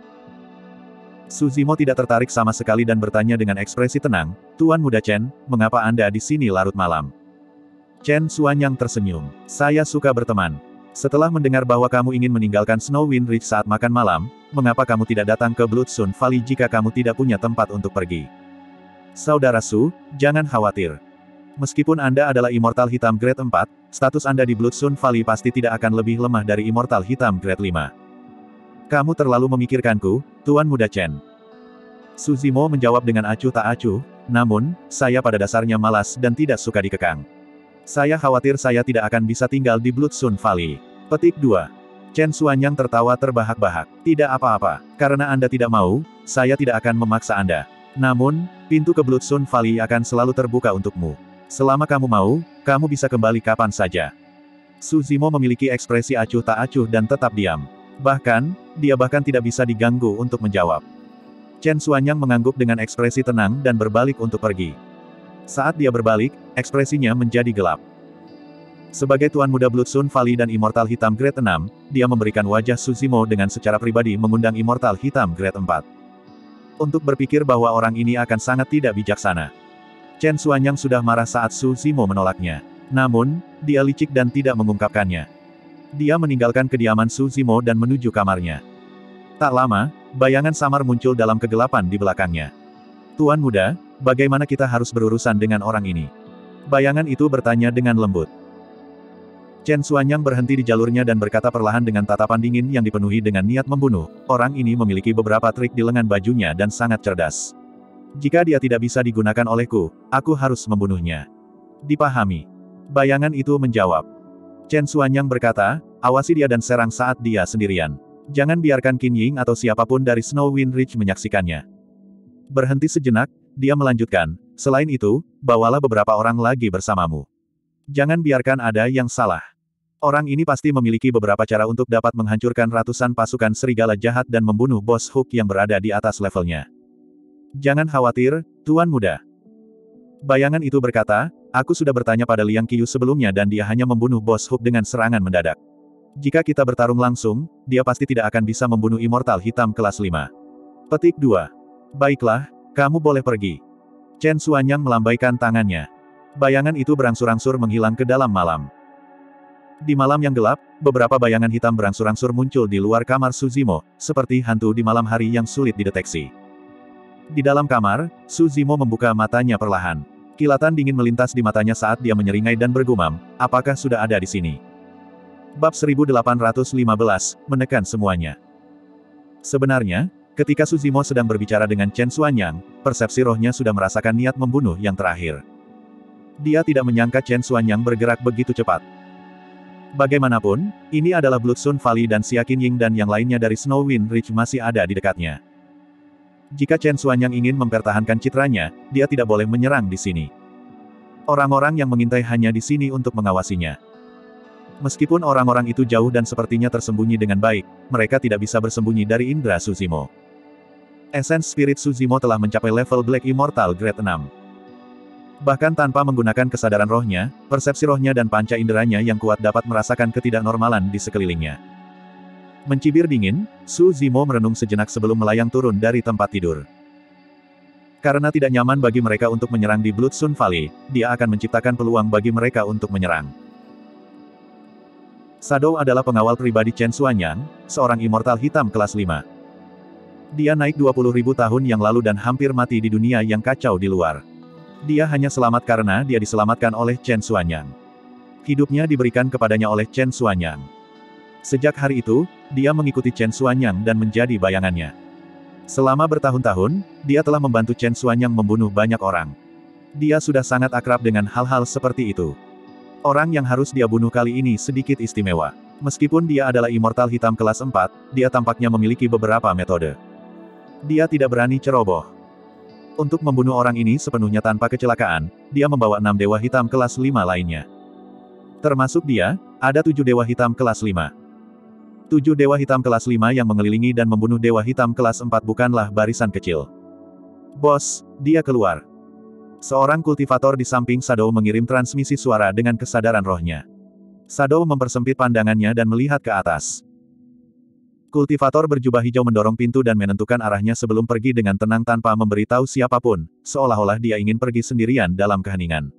Su Zimo tidak tertarik sama sekali dan bertanya dengan ekspresi tenang, Tuan Muda Chen, mengapa Anda di sini larut malam? Chen Xuanyang tersenyum. Saya suka berteman. Setelah mendengar bahwa kamu ingin meninggalkan Snow Wind Ridge saat makan malam, mengapa kamu tidak datang ke Bloodstone Valley jika kamu tidak punya tempat untuk pergi? Saudara Su, jangan khawatir. Meskipun Anda adalah Immortal Hitam Grade empat, status Anda di Bloodstone Valley pasti tidak akan lebih lemah dari Immortal Hitam Grade lima. Kamu terlalu memikirkanku, Tuan Muda Chen. Su Zimo menjawab dengan acuh tak acuh, namun, saya pada dasarnya malas dan tidak suka dikekang. Saya khawatir saya tidak akan bisa tinggal di Bloodstone Valley. Petik dua. Chen Xuanyang tertawa terbahak-bahak. Tidak apa-apa, karena Anda tidak mau, saya tidak akan memaksa Anda. Namun, pintu ke Bloodstone Valley akan selalu terbuka untukmu. Selama kamu mau, kamu bisa kembali kapan saja. Su Zimo memiliki ekspresi acuh tak acuh dan tetap diam. Bahkan, dia bahkan tidak bisa diganggu untuk menjawab. Chen Xuanyang mengangguk dengan ekspresi tenang dan berbalik untuk pergi. Saat dia berbalik, ekspresinya menjadi gelap. Sebagai Tuan Muda Blood Sun Valley dan Immortal Hitam Grade enam, dia memberikan wajah Suzimo dengan secara pribadi mengundang Immortal Hitam Grade empat. Untuk berpikir bahwa orang ini akan sangat tidak bijaksana. Chen Xuanyang sudah marah saat Suzimo menolaknya. Namun, dia licik dan tidak mengungkapkannya. Dia meninggalkan kediaman Suzimo dan menuju kamarnya. Tak lama, bayangan samar muncul dalam kegelapan di belakangnya. Tuan Muda, bagaimana kita harus berurusan dengan orang ini? Bayangan itu bertanya dengan lembut. Chen Xuanyang berhenti di jalurnya dan berkata perlahan dengan tatapan dingin yang dipenuhi dengan niat membunuh. Orang ini memiliki beberapa trik di lengan bajunya dan sangat cerdas. Jika dia tidak bisa digunakan olehku, aku harus membunuhnya. Dipahami. Bayangan itu menjawab. Chen Xuanyang berkata, awasi dia dan serang saat dia sendirian. Jangan biarkan Qin Ying atau siapapun dari Snow Wind Ridge menyaksikannya. Berhenti sejenak, dia melanjutkan, selain itu, bawalah beberapa orang lagi bersamamu. Jangan biarkan ada yang salah. Orang ini pasti memiliki beberapa cara untuk dapat menghancurkan ratusan pasukan serigala jahat dan membunuh bos Hook yang berada di atas levelnya. Jangan khawatir, Tuan Muda. Bayangan itu berkata, aku sudah bertanya pada Liang Qiu sebelumnya dan dia hanya membunuh bos Hook dengan serangan mendadak. Jika kita bertarung langsung, dia pasti tidak akan bisa membunuh Immortal Hitam kelas lima. Petik dua. Baiklah, kamu boleh pergi. Chen Xuanyang melambaikan tangannya. Bayangan itu berangsur-angsur menghilang ke dalam malam. Di malam yang gelap, beberapa bayangan hitam berangsur-angsur muncul di luar kamar Suzimo, seperti hantu di malam hari yang sulit dideteksi. Di dalam kamar, Suzimo membuka matanya perlahan. Kilatan dingin melintas di matanya saat dia menyeringai dan bergumam, apakah sudah ada di sini? Bab seribu delapan ratus lima belas, menekan semuanya. Sebenarnya, ketika Suzimo sedang berbicara dengan Chen Xuanyang, persepsi rohnya sudah merasakan niat membunuh yang terakhir. Dia tidak menyangka Chen Xuanyang bergerak begitu cepat. Bagaimanapun, ini adalah Blood Sun Valley dan Xia Qinying dan yang lainnya dari Snow Wind Ridge masih ada di dekatnya. Jika Chen Xuanyang ingin mempertahankan citranya, dia tidak boleh menyerang di sini. Orang-orang yang mengintai hanya di sini untuk mengawasinya. Meskipun orang-orang itu jauh dan sepertinya tersembunyi dengan baik, mereka tidak bisa bersembunyi dari indera Suzimo. Essence Spirit Suzimo telah mencapai level Black Immortal Grade enam. Bahkan tanpa menggunakan kesadaran rohnya, persepsi rohnya dan panca inderanya yang kuat dapat merasakan ketidaknormalan di sekelilingnya. Mencibir dingin, Suzimo merenung sejenak sebelum melayang turun dari tempat tidur. Karena tidak nyaman bagi mereka untuk menyerang di Blood Sun Valley, dia akan menciptakan peluang bagi mereka untuk menyerang. Shadow adalah pengawal pribadi Chen Xuanyang, seorang immortal hitam kelas lima. Dia naik dua puluh ribu tahun yang lalu dan hampir mati di dunia yang kacau di luar. Dia hanya selamat karena dia diselamatkan oleh Chen Xuanyang. Hidupnya diberikan kepadanya oleh Chen Xuanyang. Sejak hari itu, dia mengikuti Chen Xuanyang dan menjadi bayangannya. Selama bertahun-tahun, dia telah membantu Chen Xuanyang membunuh banyak orang. Dia sudah sangat akrab dengan hal-hal seperti itu. Orang yang harus dia bunuh kali ini sedikit istimewa. Meskipun dia adalah immortal hitam kelas empat, dia tampaknya memiliki beberapa metode. Dia tidak berani ceroboh. Untuk membunuh orang ini sepenuhnya tanpa kecelakaan, dia membawa enam dewa hitam kelas lima lainnya. Termasuk dia, ada tujuh dewa hitam kelas lima. Tujuh dewa hitam kelas lima yang mengelilingi dan membunuh dewa hitam kelas empat bukanlah barisan kecil. Bos, dia keluar. Seorang kultivator di samping Shadow mengirim transmisi suara dengan kesadaran rohnya. Shadow mempersempit pandangannya dan melihat ke atas. Kultivator berjubah hijau mendorong pintu dan menentukan arahnya sebelum pergi dengan tenang tanpa memberitahu siapapun, seolah-olah dia ingin pergi sendirian dalam keheningan.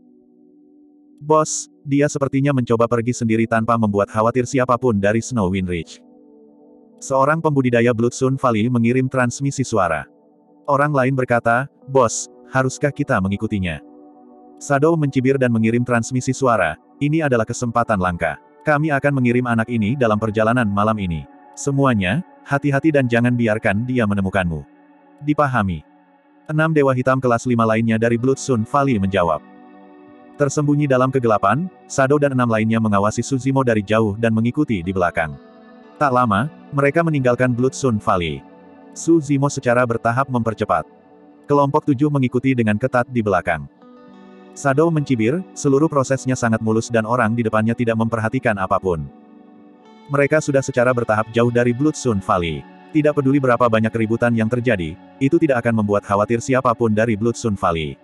Bos, dia sepertinya mencoba pergi sendiri tanpa membuat khawatir siapapun dari Snow Wind Ridge. Seorang pembudidaya Blood Sun Valley mengirim transmisi suara. Orang lain berkata, bos, haruskah kita mengikutinya? Shadow mencibir dan mengirim transmisi suara, ini adalah kesempatan langka. Kami akan mengirim anak ini dalam perjalanan malam ini. Semuanya, hati-hati dan jangan biarkan dia menemukanmu. Dipahami. Enam dewa hitam kelas lima lainnya dari Blood Sun Valley menjawab. Tersembunyi dalam kegelapan, Shadow dan enam lainnya mengawasi Suzimo dari jauh dan mengikuti di belakang. Tak lama, mereka meninggalkan Blood Sun Valley. Suzimo secara bertahap mempercepat. Kelompok tujuh mengikuti dengan ketat di belakang. Shadow mencibir, seluruh prosesnya sangat mulus dan orang di depannya tidak memperhatikan apapun. Mereka sudah secara bertahap jauh dari Blood Sun Valley. Tidak peduli berapa banyak keributan yang terjadi, itu tidak akan membuat khawatir siapapun dari Blood Sun Valley.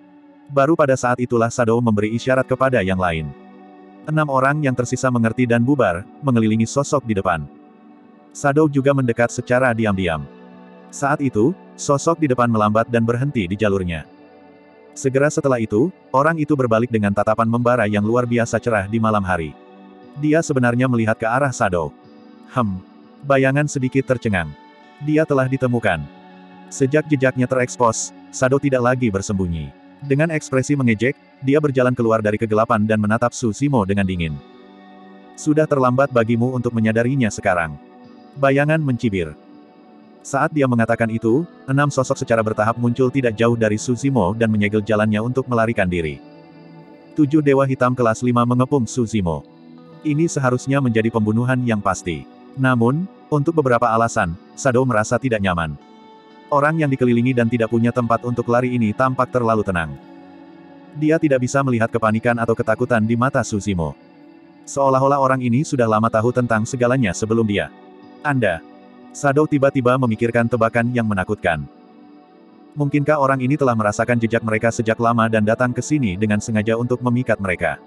Baru pada saat itulah Shadow memberi isyarat kepada yang lain. Enam orang yang tersisa mengerti dan bubar, mengelilingi sosok di depan. Shadow juga mendekat secara diam-diam. Saat itu, sosok di depan melambat dan berhenti di jalurnya. Segera setelah itu, orang itu berbalik dengan tatapan membara yang luar biasa cerah di malam hari. Dia sebenarnya melihat ke arah Shadow. Hem. Bayangan sedikit tercengang. Dia telah ditemukan. Sejak jejaknya terekspos, Shadow tidak lagi bersembunyi. Dengan ekspresi mengejek, dia berjalan keluar dari kegelapan dan menatap Su Zimo dengan dingin. Sudah terlambat bagimu untuk menyadarinya sekarang. Bayangan mencibir. Saat dia mengatakan itu, enam sosok secara bertahap muncul tidak jauh dari Su Zimo dan menyegel jalannya untuk melarikan diri. Tujuh dewa hitam kelas lima mengepung Su Zimo. Ini seharusnya menjadi pembunuhan yang pasti. Namun, untuk beberapa alasan, Shadow merasa tidak nyaman. Orang yang dikelilingi dan tidak punya tempat untuk lari ini tampak terlalu tenang. Dia tidak bisa melihat kepanikan atau ketakutan di mata Su Zimo. Seolah-olah orang ini sudah lama tahu tentang segalanya sebelum dia. Anda. Shadow tiba-tiba memikirkan tebakan yang menakutkan. Mungkinkah orang ini telah merasakan jejak mereka sejak lama dan datang ke sini dengan sengaja untuk memikat mereka?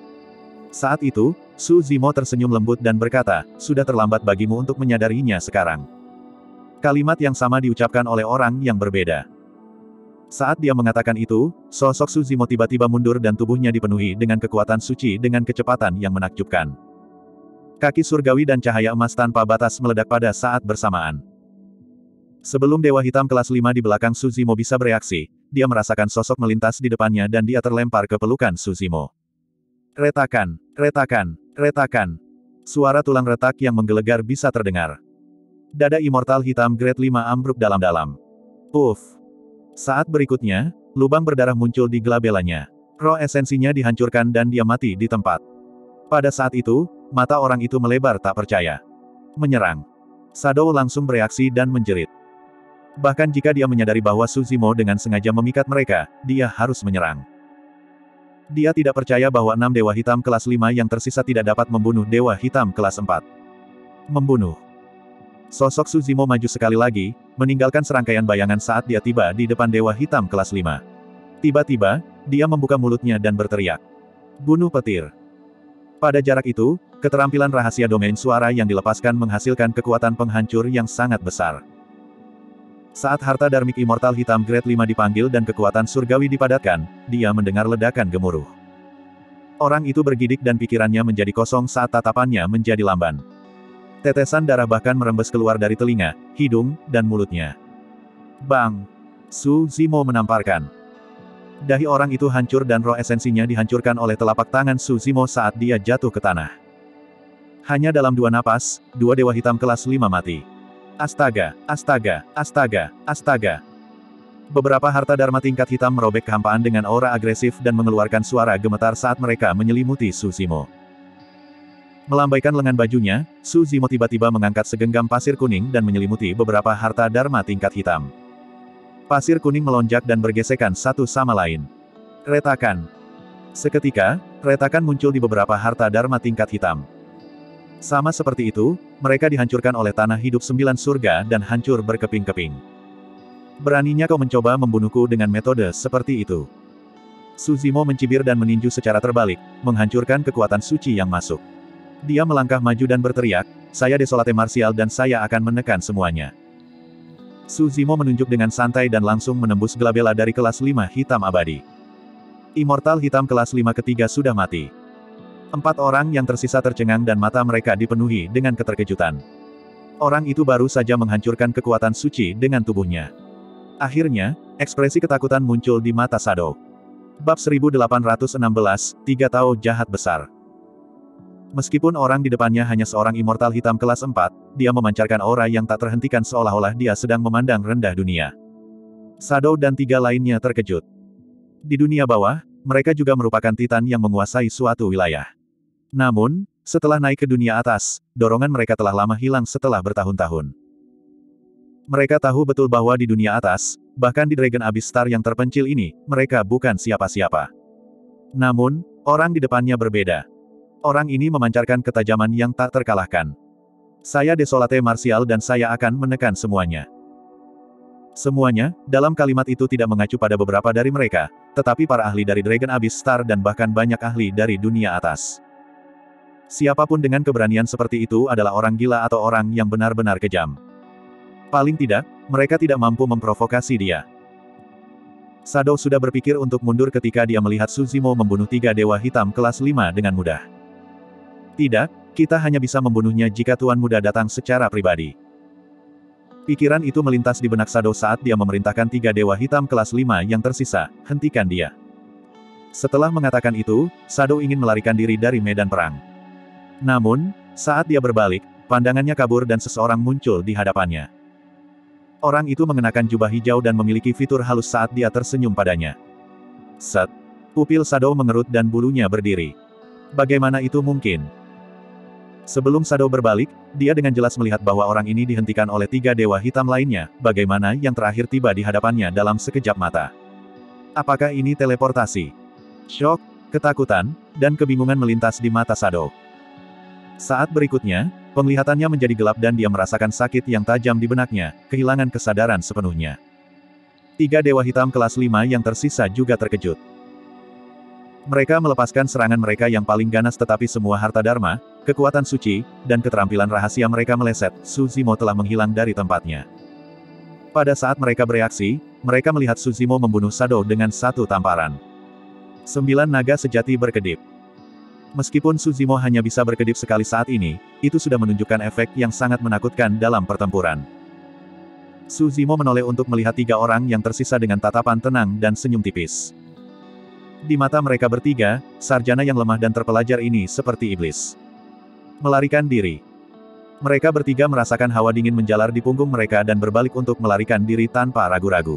Saat itu, Su Zimo tersenyum lembut dan berkata, sudah terlambat bagimu untuk menyadarinya sekarang. Kalimat yang sama diucapkan oleh orang yang berbeda. Saat dia mengatakan itu, sosok Su Zimo tiba-tiba mundur dan tubuhnya dipenuhi dengan kekuatan suci dengan kecepatan yang menakjubkan. Kaki surgawi dan cahaya emas tanpa batas meledak pada saat bersamaan. Sebelum Dewa Hitam kelas lima di belakang Su Zimo bisa bereaksi, dia merasakan sosok melintas di depannya dan dia terlempar ke pelukan Su Zimo. Retakan, retakan, retakan. Suara tulang retak yang menggelegar bisa terdengar. Dada immortal hitam grade lima ambruk dalam-dalam. Puff. Saat berikutnya, lubang berdarah muncul di gelabelanya. Roh esensinya dihancurkan dan dia mati di tempat. Pada saat itu, mata orang itu melebar tak percaya. Menyerang. Shadow langsung bereaksi dan menjerit. Bahkan jika dia menyadari bahwa Su Zimo dengan sengaja memikat mereka, dia harus menyerang. Dia tidak percaya bahwa enam Dewa Hitam kelas lima yang tersisa tidak dapat membunuh Dewa Hitam kelas empat. Membunuh. Sosok Su Zimo maju sekali lagi, meninggalkan serangkaian bayangan saat dia tiba di depan Dewa Hitam kelas lima. Tiba-tiba, dia membuka mulutnya dan berteriak. Bunuh petir. Pada jarak itu, keterampilan rahasia domain suara yang dilepaskan menghasilkan kekuatan penghancur yang sangat besar. Saat harta Dharmic Immortal Hitam grade lima dipanggil dan kekuatan surgawi dipadatkan, dia mendengar ledakan gemuruh. Orang itu bergidik dan pikirannya menjadi kosong saat tatapannya menjadi lamban. Tetesan darah bahkan merembes keluar dari telinga, hidung, dan mulutnya. Bang! Su Zimo menamparkan. Dahi orang itu hancur dan roh esensinya dihancurkan oleh telapak tangan Su Zimo saat dia jatuh ke tanah. Hanya dalam dua napas, dua Dewa Hitam kelas lima mati. Astaga, astaga, astaga, astaga. Beberapa harta Dharma tingkat hitam merobek kehampaan dengan aura agresif dan mengeluarkan suara gemetar saat mereka menyelimuti Su Zimo. Melambaikan lengan bajunya, Su Zimo tiba-tiba mengangkat segenggam pasir kuning dan menyelimuti beberapa harta Dharma tingkat hitam. Pasir kuning melonjak dan bergesekan satu sama lain. Retakan. Seketika, retakan muncul di beberapa harta Dharma tingkat hitam. Sama seperti itu, mereka dihancurkan oleh tanah hidup sembilan surga dan hancur berkeping-keping. Beraninya kau mencoba membunuhku dengan metode seperti itu. Su Zimo mencibir dan meninju secara terbalik, menghancurkan kekuatan suci yang masuk. Dia melangkah maju dan berteriak, saya Desolate Martial dan saya akan menekan semuanya. Su Zimo menunjuk dengan santai dan langsung menembus gelabela dari kelas lima hitam abadi. Immortal hitam kelas lima ketiga sudah mati. Empat orang yang tersisa tercengang dan mata mereka dipenuhi dengan keterkejutan. Orang itu baru saja menghancurkan kekuatan suci dengan tubuhnya. Akhirnya, ekspresi ketakutan muncul di mata Shadow. Bab seribu delapan ratus enam belas, Tiga Tao Jahat Besar. Meskipun orang di depannya hanya seorang immortal hitam kelas empat, dia memancarkan aura yang tak terhentikan seolah-olah dia sedang memandang rendah dunia. Shadow dan tiga lainnya terkejut. Di dunia bawah, mereka juga merupakan titan yang menguasai suatu wilayah. Namun, setelah naik ke dunia atas, dorongan mereka telah lama hilang setelah bertahun-tahun. Mereka tahu betul bahwa di dunia atas, bahkan di Dragon Abyss Star yang terpencil ini, mereka bukan siapa-siapa. Namun, orang di depannya berbeda. Orang ini memancarkan ketajaman yang tak terkalahkan. Saya Desolate Martial dan saya akan menekan semuanya. Semuanya, dalam kalimat itu tidak mengacu pada beberapa dari mereka, tetapi para ahli dari Dragon Abyss Star dan bahkan banyak ahli dari dunia atas. Siapapun dengan keberanian seperti itu adalah orang gila atau orang yang benar-benar kejam. Paling tidak, mereka tidak mampu memprovokasi dia. Shadow sudah berpikir untuk mundur ketika dia melihat Suzimo membunuh tiga dewa hitam kelas lima dengan mudah. Tidak, kita hanya bisa membunuhnya jika Tuan Muda datang secara pribadi. Pikiran itu melintas di benak Shadow saat dia memerintahkan tiga dewa hitam kelas lima yang tersisa, hentikan dia. Setelah mengatakan itu, Shadow ingin melarikan diri dari medan perang. Namun, saat dia berbalik, pandangannya kabur dan seseorang muncul di hadapannya. Orang itu mengenakan jubah hijau dan memiliki fitur halus saat dia tersenyum padanya. Set. Pupil Shadow mengerut dan bulunya berdiri. Bagaimana itu mungkin? Sebelum Shadow berbalik, dia dengan jelas melihat bahwa orang ini dihentikan oleh tiga dewa hitam lainnya, bagaimana yang terakhir tiba di hadapannya dalam sekejap mata. Apakah ini teleportasi? Syok, ketakutan, dan kebingungan melintas di mata Shadow. Saat berikutnya, penglihatannya menjadi gelap dan dia merasakan sakit yang tajam di benaknya, kehilangan kesadaran sepenuhnya. Tiga dewa hitam kelas lima yang tersisa juga terkejut. Mereka melepaskan serangan mereka yang paling ganas tetapi semua harta dharma, kekuatan suci, dan keterampilan rahasia mereka meleset, Suzimo telah menghilang dari tempatnya. Pada saat mereka bereaksi, mereka melihat Suzimo membunuh Shadow dengan satu tamparan. Sembilan naga sejati berkedip. Meskipun Suzimo hanya bisa berkedip sekali saat ini, itu sudah menunjukkan efek yang sangat menakutkan dalam pertempuran. Suzimo menoleh untuk melihat tiga orang yang tersisa dengan tatapan tenang dan senyum tipis. Di mata mereka bertiga, sarjana yang lemah dan terpelajar ini seperti iblis. Melarikan diri. Mereka bertiga merasakan hawa dingin menjalar di punggung mereka dan berbalik untuk melarikan diri tanpa ragu-ragu.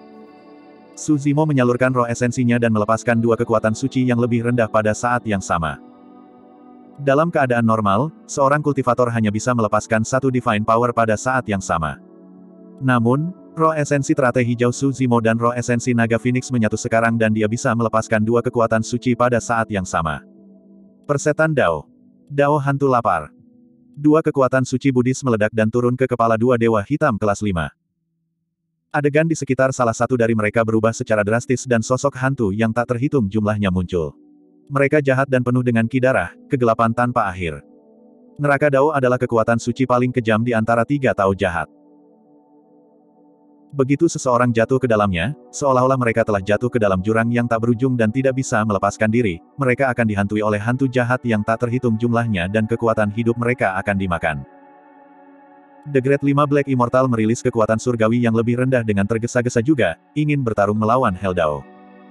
Suzimo menyalurkan roh esensinya dan melepaskan dua kekuatan suci yang lebih rendah pada saat yang sama. Dalam keadaan normal, seorang kultivator hanya bisa melepaskan satu divine power pada saat yang sama. Namun, roh esensi teratai hijau Suzimo dan roh esensi naga Phoenix menyatu sekarang dan dia bisa melepaskan dua kekuatan suci pada saat yang sama. Persetan Dao. Dao hantu lapar. Dua kekuatan suci Buddhis meledak dan turun ke kepala dua dewa hitam kelas lima. Adegan di sekitar salah satu dari mereka berubah secara drastis dan sosok hantu yang tak terhitung jumlahnya muncul. Mereka jahat dan penuh dengan ki darah, kegelapan tanpa akhir. Neraka Dao adalah kekuatan suci paling kejam di antara tiga Tao jahat. Begitu seseorang jatuh ke dalamnya, seolah-olah mereka telah jatuh ke dalam jurang yang tak berujung dan tidak bisa melepaskan diri, mereka akan dihantui oleh hantu jahat yang tak terhitung jumlahnya dan kekuatan hidup mereka akan dimakan. The Great lima Black Immortal merilis kekuatan surgawi yang lebih rendah dengan tergesa-gesa juga, ingin bertarung melawan Hell Dao.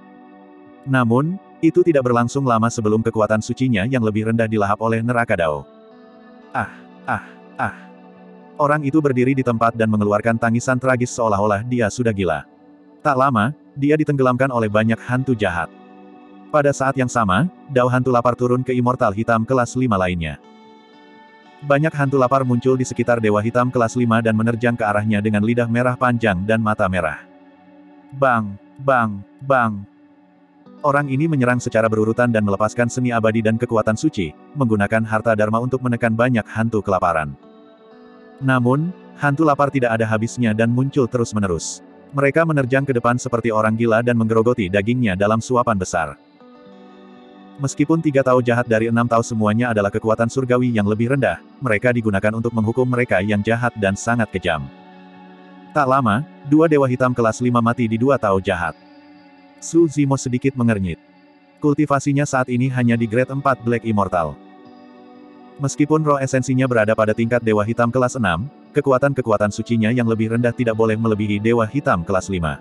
Namun, itu tidak berlangsung lama sebelum kekuatan sucinya yang lebih rendah dilahap oleh neraka Dao. Ah, ah, ah. Orang itu berdiri di tempat dan mengeluarkan tangisan tragis seolah-olah dia sudah gila. Tak lama, dia ditenggelamkan oleh banyak hantu jahat. Pada saat yang sama, Dao hantu lapar turun ke Immortal hitam kelas lima lainnya. Banyak hantu lapar muncul di sekitar dewa hitam kelas lima dan menerjang ke arahnya dengan lidah merah panjang dan mata merah. Bang, bang, bang. Orang ini menyerang secara berurutan dan melepaskan seni abadi dan kekuatan suci, menggunakan harta dharma untuk menekan banyak hantu kelaparan. Namun, hantu lapar tidak ada habisnya dan muncul terus-menerus. Mereka menerjang ke depan seperti orang gila dan menggerogoti dagingnya dalam suapan besar. Meskipun tiga Tao jahat dari enam Tao semuanya adalah kekuatan surgawi yang lebih rendah, mereka digunakan untuk menghukum mereka yang jahat dan sangat kejam. Tak lama, dua dewa hitam kelas lima mati di dua Tao jahat. Suzimo sedikit mengernyit. Kultivasinya saat ini hanya di grade empat Black Immortal. Meskipun roh esensinya berada pada tingkat dewa hitam kelas enam, kekuatan-kekuatan sucinya yang lebih rendah tidak boleh melebihi dewa hitam kelas lima.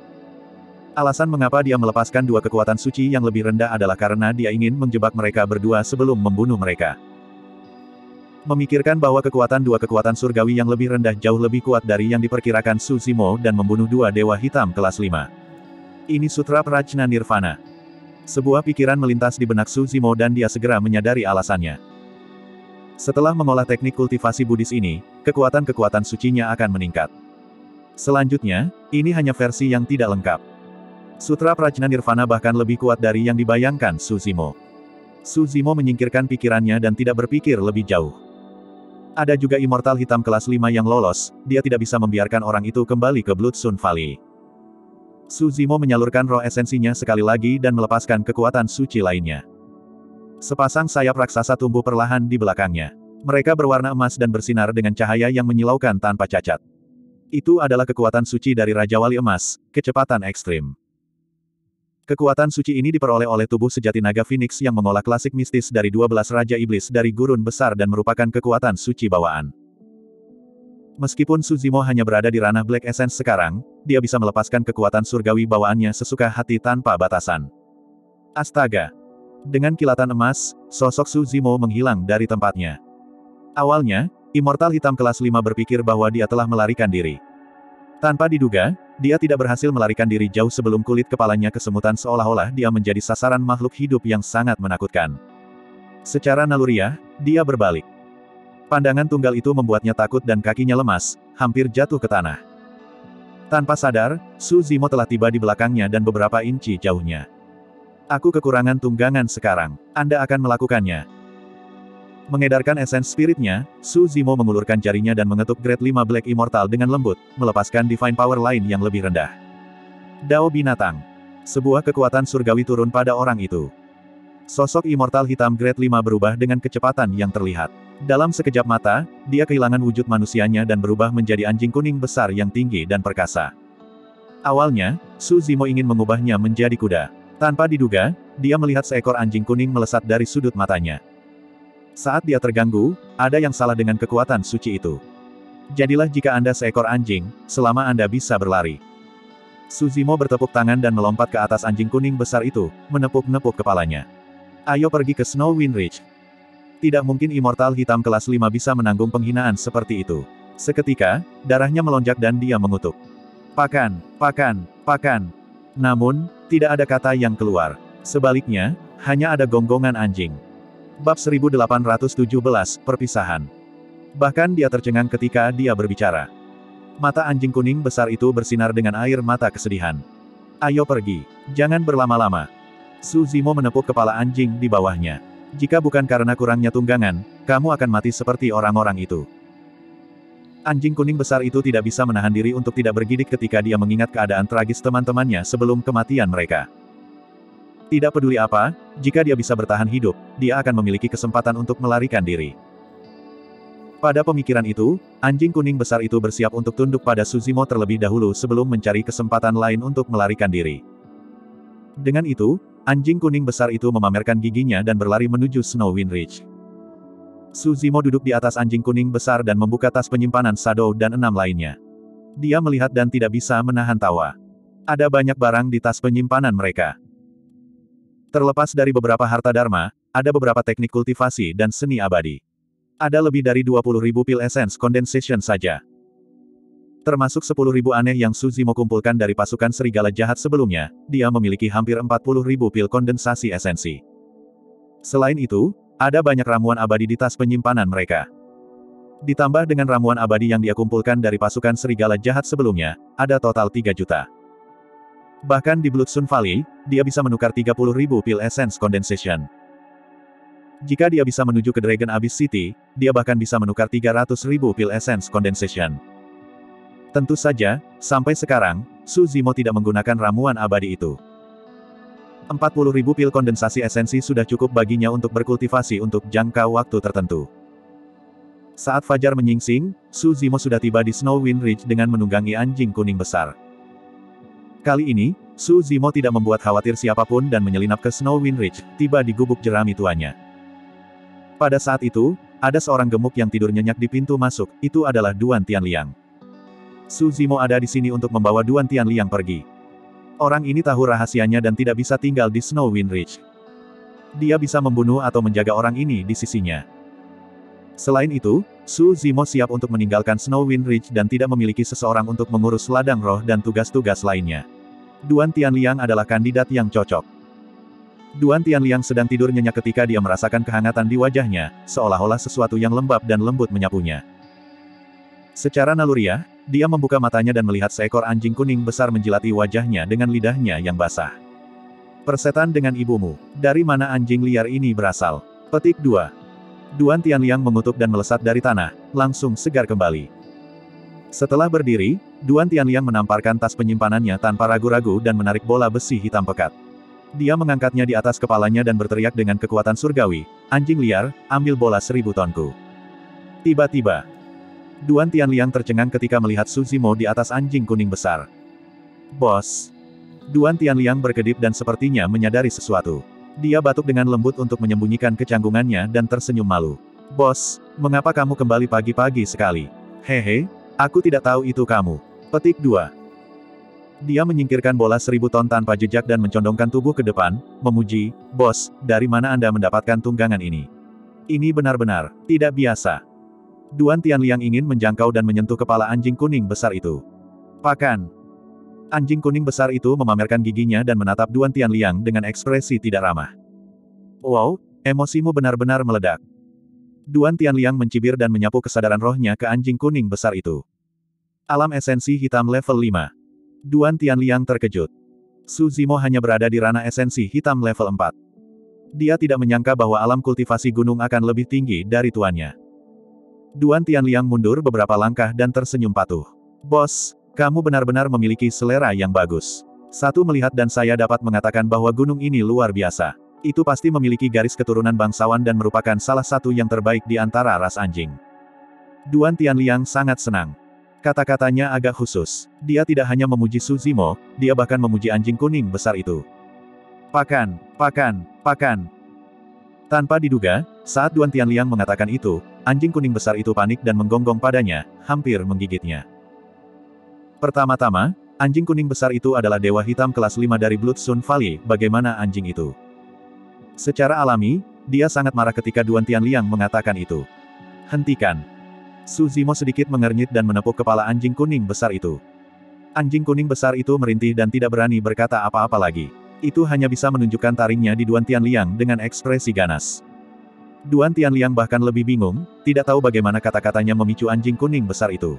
Alasan mengapa dia melepaskan dua kekuatan suci yang lebih rendah adalah karena dia ingin menjebak mereka berdua sebelum membunuh mereka. Memikirkan bahwa kekuatan dua kekuatan surgawi yang lebih rendah jauh lebih kuat dari yang diperkirakan Suzimo dan membunuh dua dewa hitam kelas lima. Ini Sutra Prajna Nirvana. Sebuah pikiran melintas di benak Suzimo dan dia segera menyadari alasannya. Setelah mengolah teknik kultivasi Buddhis ini, kekuatan-kekuatan sucinya akan meningkat. Selanjutnya, ini hanya versi yang tidak lengkap. Sutra Prajna Nirvana bahkan lebih kuat dari yang dibayangkan Suzimo. Suzimo menyingkirkan pikirannya dan tidak berpikir lebih jauh. Ada juga immortal hitam kelas lima yang lolos, dia tidak bisa membiarkan orang itu kembali ke Bloodstone Valley. Su Zimo menyalurkan roh esensinya sekali lagi dan melepaskan kekuatan suci lainnya. Sepasang sayap raksasa tumbuh perlahan di belakangnya. Mereka berwarna emas dan bersinar dengan cahaya yang menyilaukan tanpa cacat. Itu adalah kekuatan suci dari Raja Wali Emas, kecepatan ekstrim. Kekuatan suci ini diperoleh oleh tubuh sejati naga Phoenix yang mengolah klasik mistis dari dua belas Raja Iblis dari gurun besar dan merupakan kekuatan suci bawaan. Meskipun Su Zimo hanya berada di ranah Black Essence sekarang, dia bisa melepaskan kekuatan surgawi bawaannya sesuka hati tanpa batasan. Astaga! Dengan kilatan emas, sosok Su Zimo menghilang dari tempatnya. Awalnya, Immortal Hitam kelas lima berpikir bahwa dia telah melarikan diri. Tanpa diduga, dia tidak berhasil melarikan diri jauh sebelum kulit kepalanya kesemutan seolah-olah dia menjadi sasaran makhluk hidup yang sangat menakutkan. Secara naluriah, dia berbalik. Pandangan tunggal itu membuatnya takut dan kakinya lemas, hampir jatuh ke tanah. Tanpa sadar, Su Zimo telah tiba di belakangnya dan beberapa inci jauhnya. Aku kekurangan tunggangan sekarang. Anda akan melakukannya. Mengedarkan esens spiritnya, Su Zimo mengulurkan jarinya dan mengetuk Grade lima Black Immortal dengan lembut, melepaskan Divine Power lain yang lebih rendah. Dao Binatang. Sebuah kekuatan surgawi turun pada orang itu. Sosok Immortal Hitam Grade lima berubah dengan kecepatan yang terlihat. Dalam sekejap mata, dia kehilangan wujud manusianya dan berubah menjadi anjing kuning besar yang tinggi dan perkasa. Awalnya, Su Zimo ingin mengubahnya menjadi kuda. Tanpa diduga, dia melihat seekor anjing kuning melesat dari sudut matanya. Saat dia terganggu, ada yang salah dengan kekuatan suci itu. Jadilah jika Anda seekor anjing, selama Anda bisa berlari. Su Zimo bertepuk tangan dan melompat ke atas anjing kuning besar itu, menepuk-nepuk kepalanya. Ayo pergi ke Snow Wind Ridge. Tidak mungkin Immortal Hitam kelas lima bisa menanggung penghinaan seperti itu. Seketika, darahnya melonjak dan dia mengutuk. Pakan, pakan, pakan. Namun, tidak ada kata yang keluar. Sebaliknya, hanya ada gonggongan anjing. Bab seribu delapan ratus tujuh belas, Perpisahan. Bahkan dia tercengang ketika dia berbicara. Mata anjing kuning besar itu bersinar dengan air mata kesedihan. Ayo pergi. Jangan berlama-lama. Su Zimo menepuk kepala anjing di bawahnya. Jika bukan karena kurangnya tunggangan, kamu akan mati seperti orang-orang itu. Anjing kuning besar itu tidak bisa menahan diri untuk tidak bergidik ketika dia mengingat keadaan tragis teman-temannya sebelum kematian mereka. Tidak peduli apa, jika dia bisa bertahan hidup, dia akan memiliki kesempatan untuk melarikan diri. Pada pemikiran itu, anjing kuning besar itu bersiap untuk tunduk pada Su Zimo terlebih dahulu sebelum mencari kesempatan lain untuk melarikan diri. Dengan itu, anjing kuning besar itu memamerkan giginya dan berlari menuju Snow Wind Ridge. Su Zimo duduk di atas anjing kuning besar dan membuka tas penyimpanan Shadow dan enam lainnya. Dia melihat dan tidak bisa menahan tawa. Ada banyak barang di tas penyimpanan mereka. Terlepas dari beberapa harta dharma, ada beberapa teknik kultivasi dan seni abadi. Ada lebih dari dua puluh ribu pil essence condensation saja. Termasuk sepuluh ribu aneh yang Su Zimo kumpulkan dari pasukan serigala jahat sebelumnya, dia memiliki hampir empat puluh ribu pil kondensasi esensi. Selain itu, ada banyak ramuan abadi di tas penyimpanan mereka. Ditambah dengan ramuan abadi yang dia kumpulkan dari pasukan serigala jahat sebelumnya, ada total tiga juta. Bahkan di Bloodstone Valley, dia bisa menukar tiga puluh ribu pil essence condensation. Jika dia bisa menuju ke Dragon Abyss City, dia bahkan bisa menukar tiga ratus ribu pil essence condensation. Tentu saja, sampai sekarang, Su Zimo tidak menggunakan ramuan abadi itu. empat puluh ribu pil kondensasi esensi sudah cukup baginya untuk berkultivasi untuk jangka waktu tertentu. Saat fajar menyingsing, Su Zimo sudah tiba di Snow Wind Ridge dengan menunggangi anjing kuning besar. Kali ini, Su Zimo tidak membuat khawatir siapapun dan menyelinap ke Snow Wind Ridge, tiba di gubuk jerami tuanya. Pada saat itu, ada seorang gemuk yang tidur nyenyak di pintu masuk, itu adalah Duan Tianliang. Su Zimo ada di sini untuk membawa Duan Tianliang pergi. Orang ini tahu rahasianya dan tidak bisa tinggal di Snow Wind Ridge. Dia bisa membunuh atau menjaga orang ini di sisinya. Selain itu, Su Zimo siap untuk meninggalkan Snow Wind Ridge dan tidak memiliki seseorang untuk mengurus ladang roh dan tugas-tugas lainnya. Duan Tianliang adalah kandidat yang cocok. Duan Tianliang sedang tidur nyenyak ketika dia merasakan kehangatan di wajahnya, seolah-olah sesuatu yang lembab dan lembut menyapunya. Secara naluriah, dia membuka matanya dan melihat seekor anjing kuning besar menjilati wajahnya dengan lidahnya yang basah. Persetan dengan ibumu. Dari mana anjing liar ini berasal? Petik dua. Duan Tianliang mengutuk dan melesat dari tanah, langsung segar kembali. Setelah berdiri, Duan Tianliang menamparkan tas penyimpanannya tanpa ragu-ragu dan menarik bola besi hitam pekat. Dia mengangkatnya di atas kepalanya dan berteriak dengan kekuatan surgawi, "Anjing liar, ambil bola seribu tonku." Tiba-tiba, Duan Tianliang tercengang ketika melihat Su Zimo di atas anjing kuning besar. "Bos." Duan Tianliang berkedip dan sepertinya menyadari sesuatu. Dia batuk dengan lembut untuk menyembunyikan kecanggungannya dan tersenyum malu. "Bos, mengapa kamu kembali pagi-pagi sekali?" "Hehe, aku tidak tahu itu kamu." Petik dua. Dia menyingkirkan bola seribu ton tanpa jejak dan mencondongkan tubuh ke depan, memuji, "Bos, dari mana Anda mendapatkan tunggangan ini? Ini benar-benar tidak biasa." Duan Tianliang ingin menjangkau dan menyentuh kepala anjing kuning besar itu. Pakan. Anjing kuning besar itu memamerkan giginya dan menatap Duan Tianliang dengan ekspresi tidak ramah. "Wow, emosimu benar-benar meledak." Duan Tianliang mencibir dan menyapu kesadaran rohnya ke anjing kuning besar itu. Alam esensi hitam level lima. Duan Tianliang terkejut. Su Zimo hanya berada di ranah esensi hitam level empat. Dia tidak menyangka bahwa alam kultivasi gunung akan lebih tinggi dari tuannya. Duan Tianliang mundur beberapa langkah dan tersenyum patuh. "Bos, kamu benar-benar memiliki selera yang bagus. Satu melihat dan saya dapat mengatakan bahwa gunung ini luar biasa. Itu pasti memiliki garis keturunan bangsawan dan merupakan salah satu yang terbaik di antara ras anjing." Duan Tianliang sangat senang. Kata-katanya agak khusus. Dia tidak hanya memuji Su Zimo, dia bahkan memuji anjing kuning besar itu. "Pakan, pakan, pakan." Tanpa diduga, saat Duan Tianliang mengatakan itu, anjing kuning besar itu panik dan menggonggong padanya, hampir menggigitnya. Pertama-tama, anjing kuning besar itu adalah dewa hitam kelas lima dari Blood Sun Valley, bagaimana anjing itu? Secara alami, dia sangat marah ketika Duan Tianliang mengatakan itu. "Hentikan." Su Zimo sedikit mengernyit dan menepuk kepala anjing kuning besar itu. Anjing kuning besar itu merintih dan tidak berani berkata apa-apa lagi. Itu hanya bisa menunjukkan taringnya di Duan Tianliang dengan ekspresi ganas. Duan Tianliang bahkan lebih bingung, tidak tahu bagaimana kata-katanya memicu anjing kuning besar itu.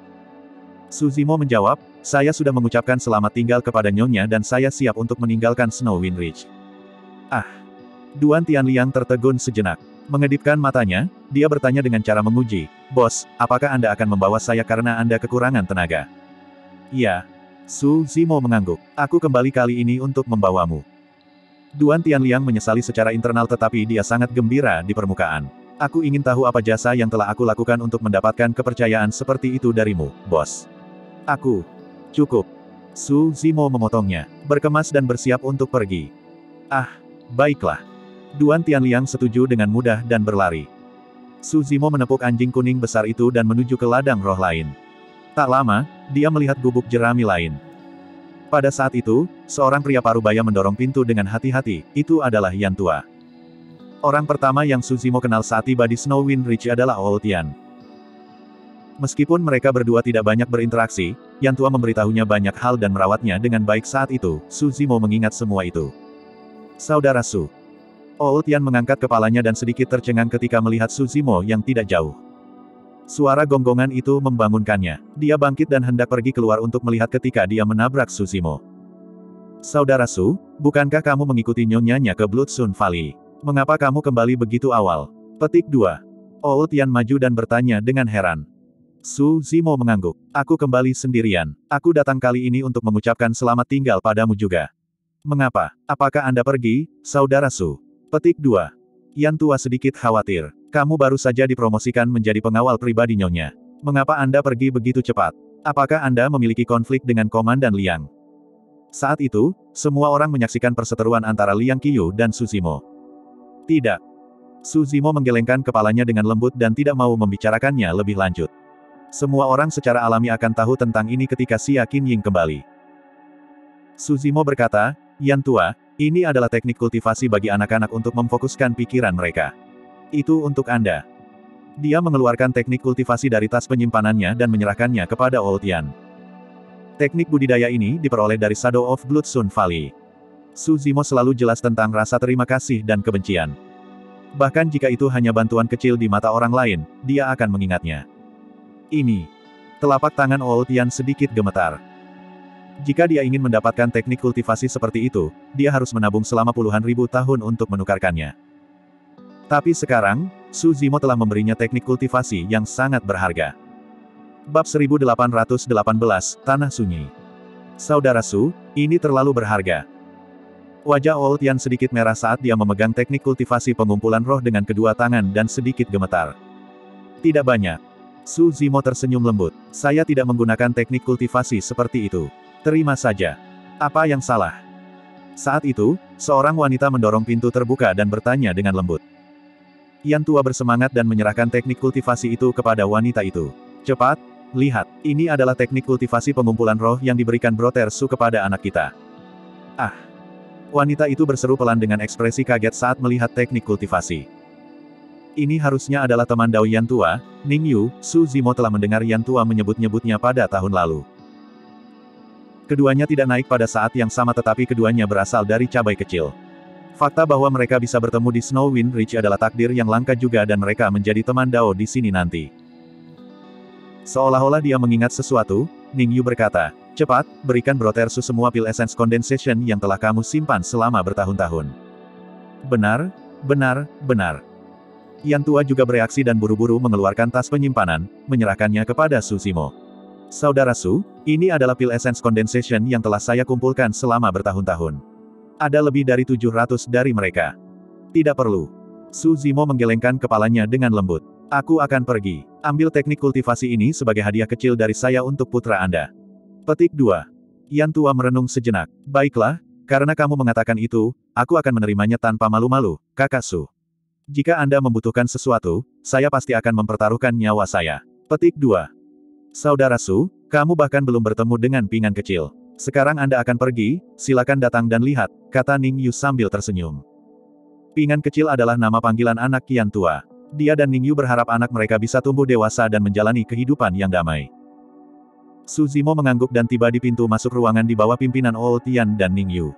Su Zimo menjawab, "Saya sudah mengucapkan selamat tinggal kepada Nyonya dan saya siap untuk meninggalkan Snow Wind Ridge." Ah! Duan Tianliang tertegun sejenak. Mengedipkan matanya, dia bertanya dengan cara menguji, "Bos, apakah Anda akan membawa saya karena Anda kekurangan tenaga?" "Iya." Su Zimo mengangguk. "Aku kembali kali ini untuk membawamu." Duan Tianliang menyesali secara internal tetapi dia sangat gembira di permukaan. "Aku ingin tahu apa jasa yang telah aku lakukan untuk mendapatkan kepercayaan seperti itu darimu, bos." "Aku." "Cukup." Su Zimo memotongnya, berkemas dan bersiap untuk pergi. "Ah, baiklah." Duan Tianliang setuju dengan mudah dan berlari. Su Zimo menepuk anjing kuning besar itu dan menuju ke ladang roh lain. Tak lama, dia melihat gubuk jerami lain. Pada saat itu, seorang pria parubaya mendorong pintu dengan hati-hati, itu adalah Yan Tua. Orang pertama yang Su Zimo kenal saat tiba di Snow Wind Ridge adalah Old Yan. Meskipun mereka berdua tidak banyak berinteraksi, Yan Tua memberitahunya banyak hal dan merawatnya dengan baik saat itu. Su Zimo mengingat semua itu. "Saudara Su." Old Yan mengangkat kepalanya dan sedikit tercengang ketika melihat Su Zimo yang tidak jauh. Suara gonggongan itu membangunkannya. Dia bangkit dan hendak pergi keluar untuk melihat ketika dia menabrak Su Zimo. "Saudara Su, bukankah kamu mengikuti nyonyanya ke Blood Sun Valley? Mengapa kamu kembali begitu awal?" Petik dua. Old Yan maju dan bertanya dengan heran. Su Zimo mengangguk. "Aku kembali sendirian. Aku datang kali ini untuk mengucapkan selamat tinggal padamu juga." "Mengapa? Apakah Anda pergi, Saudara Su?" Petik dua. Yan Tua sedikit khawatir. "Kamu baru saja dipromosikan menjadi pengawal pribadi Nyonya. Mengapa Anda pergi begitu cepat? Apakah Anda memiliki konflik dengan Komandan Liang?" Saat itu, semua orang menyaksikan perseteruan antara Liang Qiyu dan Su Zimo. "Tidak." Su Zimo menggelengkan kepalanya dengan lembut dan tidak mau membicarakannya lebih lanjut. Semua orang secara alami akan tahu tentang ini ketika Xia Qinying kembali. Su Zimo berkata, "Yan Tua, ini adalah teknik kultivasi bagi anak-anak untuk memfokuskan pikiran mereka. Itu untuk Anda." Dia mengeluarkan teknik kultivasi dari tas penyimpanannya dan menyerahkannya kepada Old Yan. Teknik budidaya ini diperoleh dari Shadow of Blood Sun Valley. Su Zimo selalu jelas tentang rasa terima kasih dan kebencian. Bahkan jika itu hanya bantuan kecil di mata orang lain, dia akan mengingatnya. Ini. Telapak tangan Old Yan sedikit gemetar. Jika dia ingin mendapatkan teknik kultivasi seperti itu, dia harus menabung selama puluhan ribu tahun untuk menukarkannya. Tapi sekarang, Su Zimo telah memberinya teknik kultivasi yang sangat berharga. Bab seribu delapan ratus delapan belas, Tanah Sunyi. Saudara Su, ini terlalu berharga. Wajah Old Yan sedikit merah saat dia memegang teknik kultivasi pengumpulan roh dengan kedua tangan dan sedikit gemetar. Tidak banyak. Su Zimo tersenyum lembut. Saya tidak menggunakan teknik kultivasi seperti itu. Terima saja. Apa yang salah? Saat itu, seorang wanita mendorong pintu terbuka dan bertanya dengan lembut. Yan tua bersemangat dan menyerahkan teknik kultivasi itu kepada wanita itu. Cepat, lihat, ini adalah teknik kultivasi pengumpulan roh yang diberikan Brother Su kepada anak kita. Ah! Wanita itu berseru pelan dengan ekspresi kaget saat melihat teknik kultivasi. Ini harusnya adalah teman Dao Yan tua, Ning Yu. Su Zimo telah mendengar Yan tua menyebut-nyebutnya pada tahun lalu. Keduanya tidak naik pada saat yang sama tetapi keduanya berasal dari cabai kecil. Fakta bahwa mereka bisa bertemu di Snow Wind Ridge adalah takdir yang langka juga dan mereka menjadi teman Dao di sini nanti. Seolah-olah dia mengingat sesuatu, Ning Yu berkata, cepat, berikan Brother Su semua pil Essence Condensation yang telah kamu simpan selama bertahun-tahun. Benar, benar, benar. Yan tua juga bereaksi dan buru-buru mengeluarkan tas penyimpanan, menyerahkannya kepada Su Zimo. Saudara Su, ini adalah pil Essence Condensation yang telah saya kumpulkan selama bertahun-tahun. Ada lebih dari tujuh ratus dari mereka. Tidak perlu. Su Zimo menggelengkan kepalanya dengan lembut. Aku akan pergi. Ambil teknik kultivasi ini sebagai hadiah kecil dari saya untuk putra Anda. Petik dua. Yan tua merenung sejenak. Baiklah, karena kamu mengatakan itu, aku akan menerimanya tanpa malu-malu, Kakak Su. Jika Anda membutuhkan sesuatu, saya pasti akan mempertaruhkan nyawa saya. Petik dua. Saudara Su, kamu bahkan belum bertemu dengan pinggan kecil. Sekarang Anda akan pergi, silakan datang dan lihat, kata Ning Yu sambil tersenyum. Pinggan kecil adalah nama panggilan anak Yan tua. Dia dan Ning Yu berharap anak mereka bisa tumbuh dewasa dan menjalani kehidupan yang damai. Su Zimo mengangguk dan tiba di pintu masuk ruangan di bawah pimpinan Old Yan dan Ning Yu.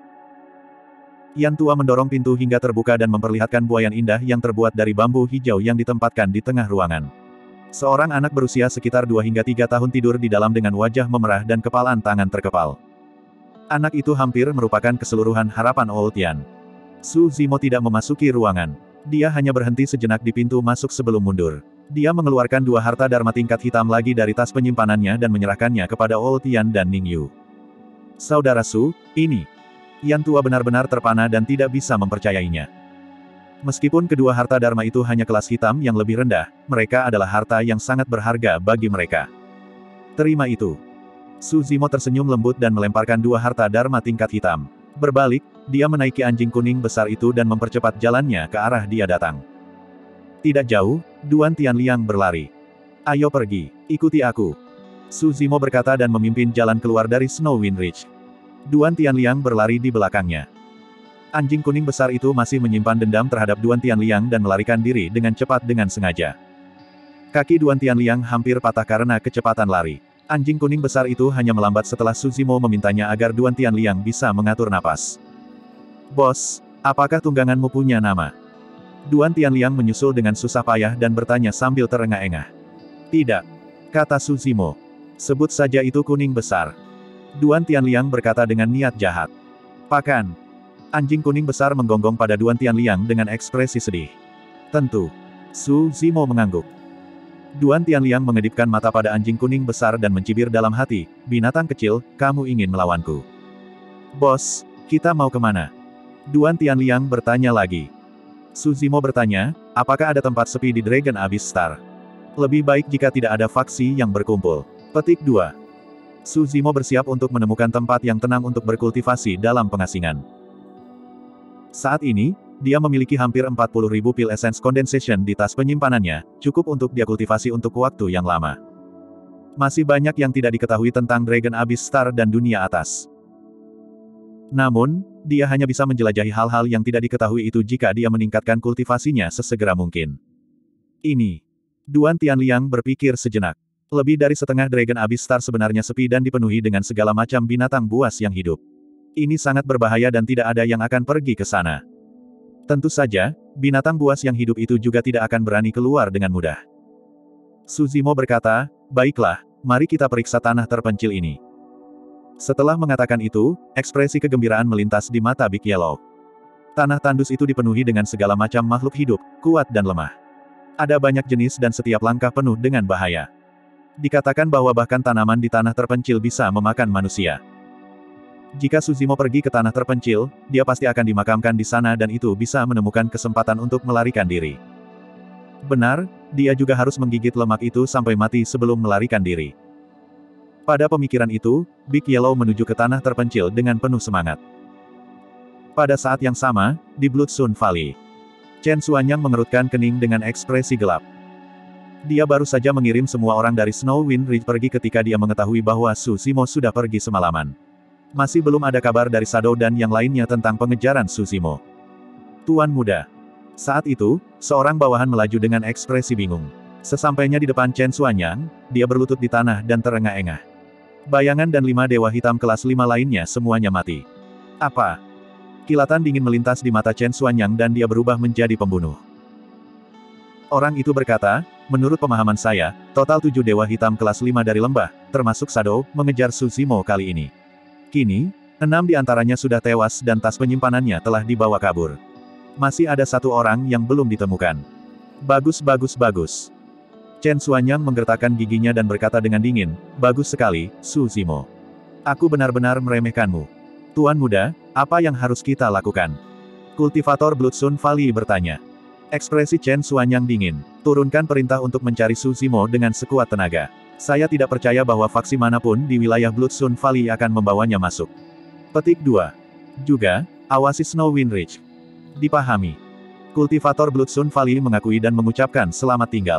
Yan tua mendorong pintu hingga terbuka dan memperlihatkan buayan indah yang terbuat dari bambu hijau yang ditempatkan di tengah ruangan. Seorang anak berusia sekitar dua hingga tiga tahun tidur di dalam dengan wajah memerah dan kepalan tangan terkepal. Anak itu hampir merupakan keseluruhan harapan Old Yan. Su Zimo tidak memasuki ruangan. Dia hanya berhenti sejenak di pintu masuk sebelum mundur. Dia mengeluarkan dua harta dharma tingkat hitam lagi dari tas penyimpanannya dan menyerahkannya kepada Old Yan dan Ning Yu. Saudara Su, ini. Yan tua benar-benar terpana dan tidak bisa mempercayainya. Meskipun kedua harta dharma itu hanya kelas hitam yang lebih rendah, mereka adalah harta yang sangat berharga bagi mereka. Terima itu. Su Zimo tersenyum lembut dan melemparkan dua harta dharma tingkat hitam. Berbalik, dia menaiki anjing kuning besar itu dan mempercepat jalannya ke arah dia datang. Tidak jauh, Duan Tianliang berlari. Ayo pergi, ikuti aku. Su Zimo berkata dan memimpin jalan keluar dari Snow Wind Ridge. Duan Tianliang berlari di belakangnya. Anjing kuning besar itu masih menyimpan dendam terhadap Duan Tianliang dan melarikan diri dengan cepat dengan sengaja. Kaki Duan Tianliang hampir patah karena kecepatan lari. Anjing kuning besar itu hanya melambat setelah Su Zimo memintanya agar Duan Tianliang bisa mengatur napas. Bos, apakah tungganganmu punya nama? Duan Tianliang menyusul dengan susah payah dan bertanya sambil terengah-engah. Tidak, kata Su Zimo. Sebut saja itu kuning besar. Duan Tianliang berkata dengan niat jahat. Pakan. Anjing kuning besar menggonggong pada Duan Tianliang dengan ekspresi sedih. Tentu. Su Zimo mengangguk. Duan Tianliang mengedipkan mata pada anjing kuning besar dan mencibir dalam hati, binatang kecil, kamu ingin melawanku. Bos, kita mau kemana? Duan Tianliang bertanya lagi. Su Zimo bertanya, apakah ada tempat sepi di Dragon Abyss Star? Lebih baik jika tidak ada faksi yang berkumpul. Petik dua. Su Zimo bersiap untuk menemukan tempat yang tenang untuk berkultivasi dalam pengasingan. Saat ini, dia memiliki hampir empat puluh ribu pil Essence Condensation di tas penyimpanannya, cukup untuk dia kultivasi untuk waktu yang lama. Masih banyak yang tidak diketahui tentang Dragon Abyss Star dan dunia atas. Namun, dia hanya bisa menjelajahi hal-hal yang tidak diketahui itu jika dia meningkatkan kultivasinya sesegera mungkin. Ini. Duan Tianliang berpikir sejenak. Lebih dari setengah Dragon Abyss Star sebenarnya sepi dan dipenuhi dengan segala macam binatang buas yang hidup. Ini sangat berbahaya dan tidak ada yang akan pergi ke sana. Tentu saja, binatang buas yang hidup itu juga tidak akan berani keluar dengan mudah. Su Zimo berkata, baiklah, mari kita periksa tanah terpencil ini. Setelah mengatakan itu, ekspresi kegembiraan melintas di mata Big Yellow. Tanah tandus itu dipenuhi dengan segala macam makhluk hidup, kuat dan lemah. Ada banyak jenis dan setiap langkah penuh dengan bahaya. Dikatakan bahwa bahkan tanaman di tanah terpencil bisa memakan manusia. Jika Suzimo pergi ke tanah terpencil, dia pasti akan dimakamkan di sana dan itu bisa menemukan kesempatan untuk melarikan diri. Benar, dia juga harus menggigit lemak itu sampai mati sebelum melarikan diri. Pada pemikiran itu, Big Yellow menuju ke tanah terpencil dengan penuh semangat. Pada saat yang sama, di Bloodstone Valley, Chen Xuanyang mengerutkan kening dengan ekspresi gelap. Dia baru saja mengirim semua orang dari Snowwind Ridge pergi ketika dia mengetahui bahwa Su Zimo sudah pergi semalaman. Masih belum ada kabar dari Shadow dan yang lainnya tentang pengejaran Su Zimo. Tuan muda. Saat itu, seorang bawahan melaju dengan ekspresi bingung. Sesampainya di depan Chen Xuanyang, dia berlutut di tanah dan terengah-engah. Bayangan dan lima dewa hitam kelas lima lainnya semuanya mati. Apa? Kilatan dingin melintas di mata Chen Xuanyang dan dia berubah menjadi pembunuh. Orang itu berkata, menurut pemahaman saya, total tujuh dewa hitam kelas lima dari lembah, termasuk Shadow, mengejar Su Zimo kali ini. Kini, enam di antaranya sudah tewas dan tas penyimpanannya telah dibawa kabur. Masih ada satu orang yang belum ditemukan. Bagus bagus bagus. Chen Xuanyang menggertakkan giginya dan berkata dengan dingin, bagus sekali, Su Zimo. Aku benar-benar meremehkanmu. Tuan muda, apa yang harus kita lakukan? Kultivator Bloodstone Valley bertanya. Ekspresi Chen Xuanyang dingin. Turunkan perintah untuk mencari Su Zimo dengan sekuat tenaga. Saya tidak percaya bahwa faksi manapun di wilayah Bloodstone Valley akan membawanya masuk. Petik dua. Juga, awasi Snowwind Ridge. Dipahami. Kultivator Bloodstone Valley mengakui dan mengucapkan selamat tinggal.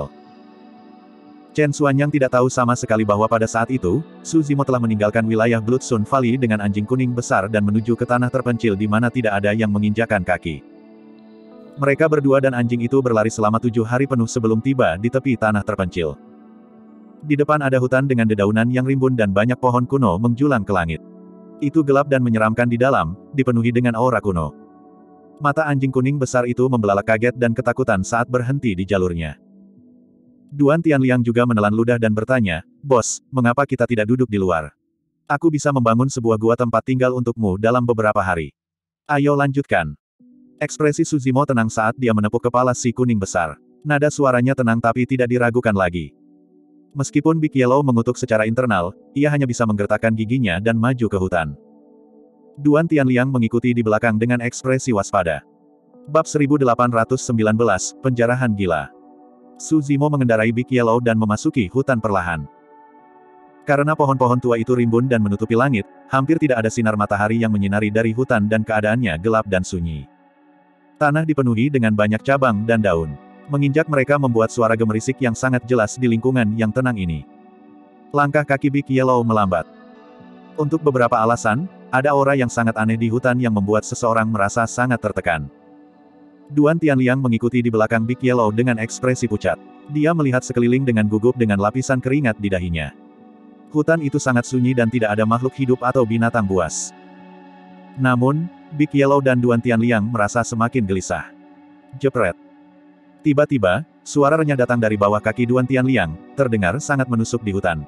Chen Xuanyang tidak tahu sama sekali bahwa pada saat itu, Su Zimo telah meninggalkan wilayah Bloodstone Valley dengan anjing kuning besar dan menuju ke tanah terpencil di mana tidak ada yang menginjakan kaki. Mereka berdua dan anjing itu berlari selama tujuh hari penuh sebelum tiba di tepi tanah terpencil. Di depan ada hutan dengan dedaunan yang rimbun dan banyak pohon kuno menjulang ke langit. Itu gelap dan menyeramkan di dalam, dipenuhi dengan aura kuno. Mata anjing kuning besar itu membelalak kaget dan ketakutan saat berhenti di jalurnya. Duan Tianliang juga menelan ludah dan bertanya, Bos, mengapa kita tidak duduk di luar? Aku bisa membangun sebuah gua tempat tinggal untukmu dalam beberapa hari. Ayo lanjutkan. Ekspresi Su Zimo tenang saat dia menepuk kepala si kuning besar. Nada suaranya tenang tapi tidak diragukan lagi. Meskipun Big Yellow mengutuk secara internal, ia hanya bisa menggertakkan giginya dan maju ke hutan. Duan Tianliang mengikuti di belakang dengan ekspresi waspada. Bab seribu delapan ratus sembilan belas, Penjarahan Gila. Su Zimo mengendarai Big Yellow dan memasuki hutan perlahan. Karena pohon-pohon tua itu rimbun dan menutupi langit, hampir tidak ada sinar matahari yang menyinari dari hutan dan keadaannya gelap dan sunyi. Tanah dipenuhi dengan banyak cabang dan daun. Menginjak mereka membuat suara gemerisik yang sangat jelas di lingkungan yang tenang ini. Langkah kaki Big Yellow melambat. Untuk beberapa alasan, ada aura yang sangat aneh di hutan yang membuat seseorang merasa sangat tertekan. Duan Tianliang mengikuti di belakang Big Yellow dengan ekspresi pucat. Dia melihat sekeliling dengan gugup dengan lapisan keringat di dahinya. Hutan itu sangat sunyi dan tidak ada makhluk hidup atau binatang buas. Namun, Big Yellow dan Duan Tianliang merasa semakin gelisah. Jepret. Tiba-tiba, suara renyah datang dari bawah kaki Duan Tianliang, terdengar sangat menusuk di hutan.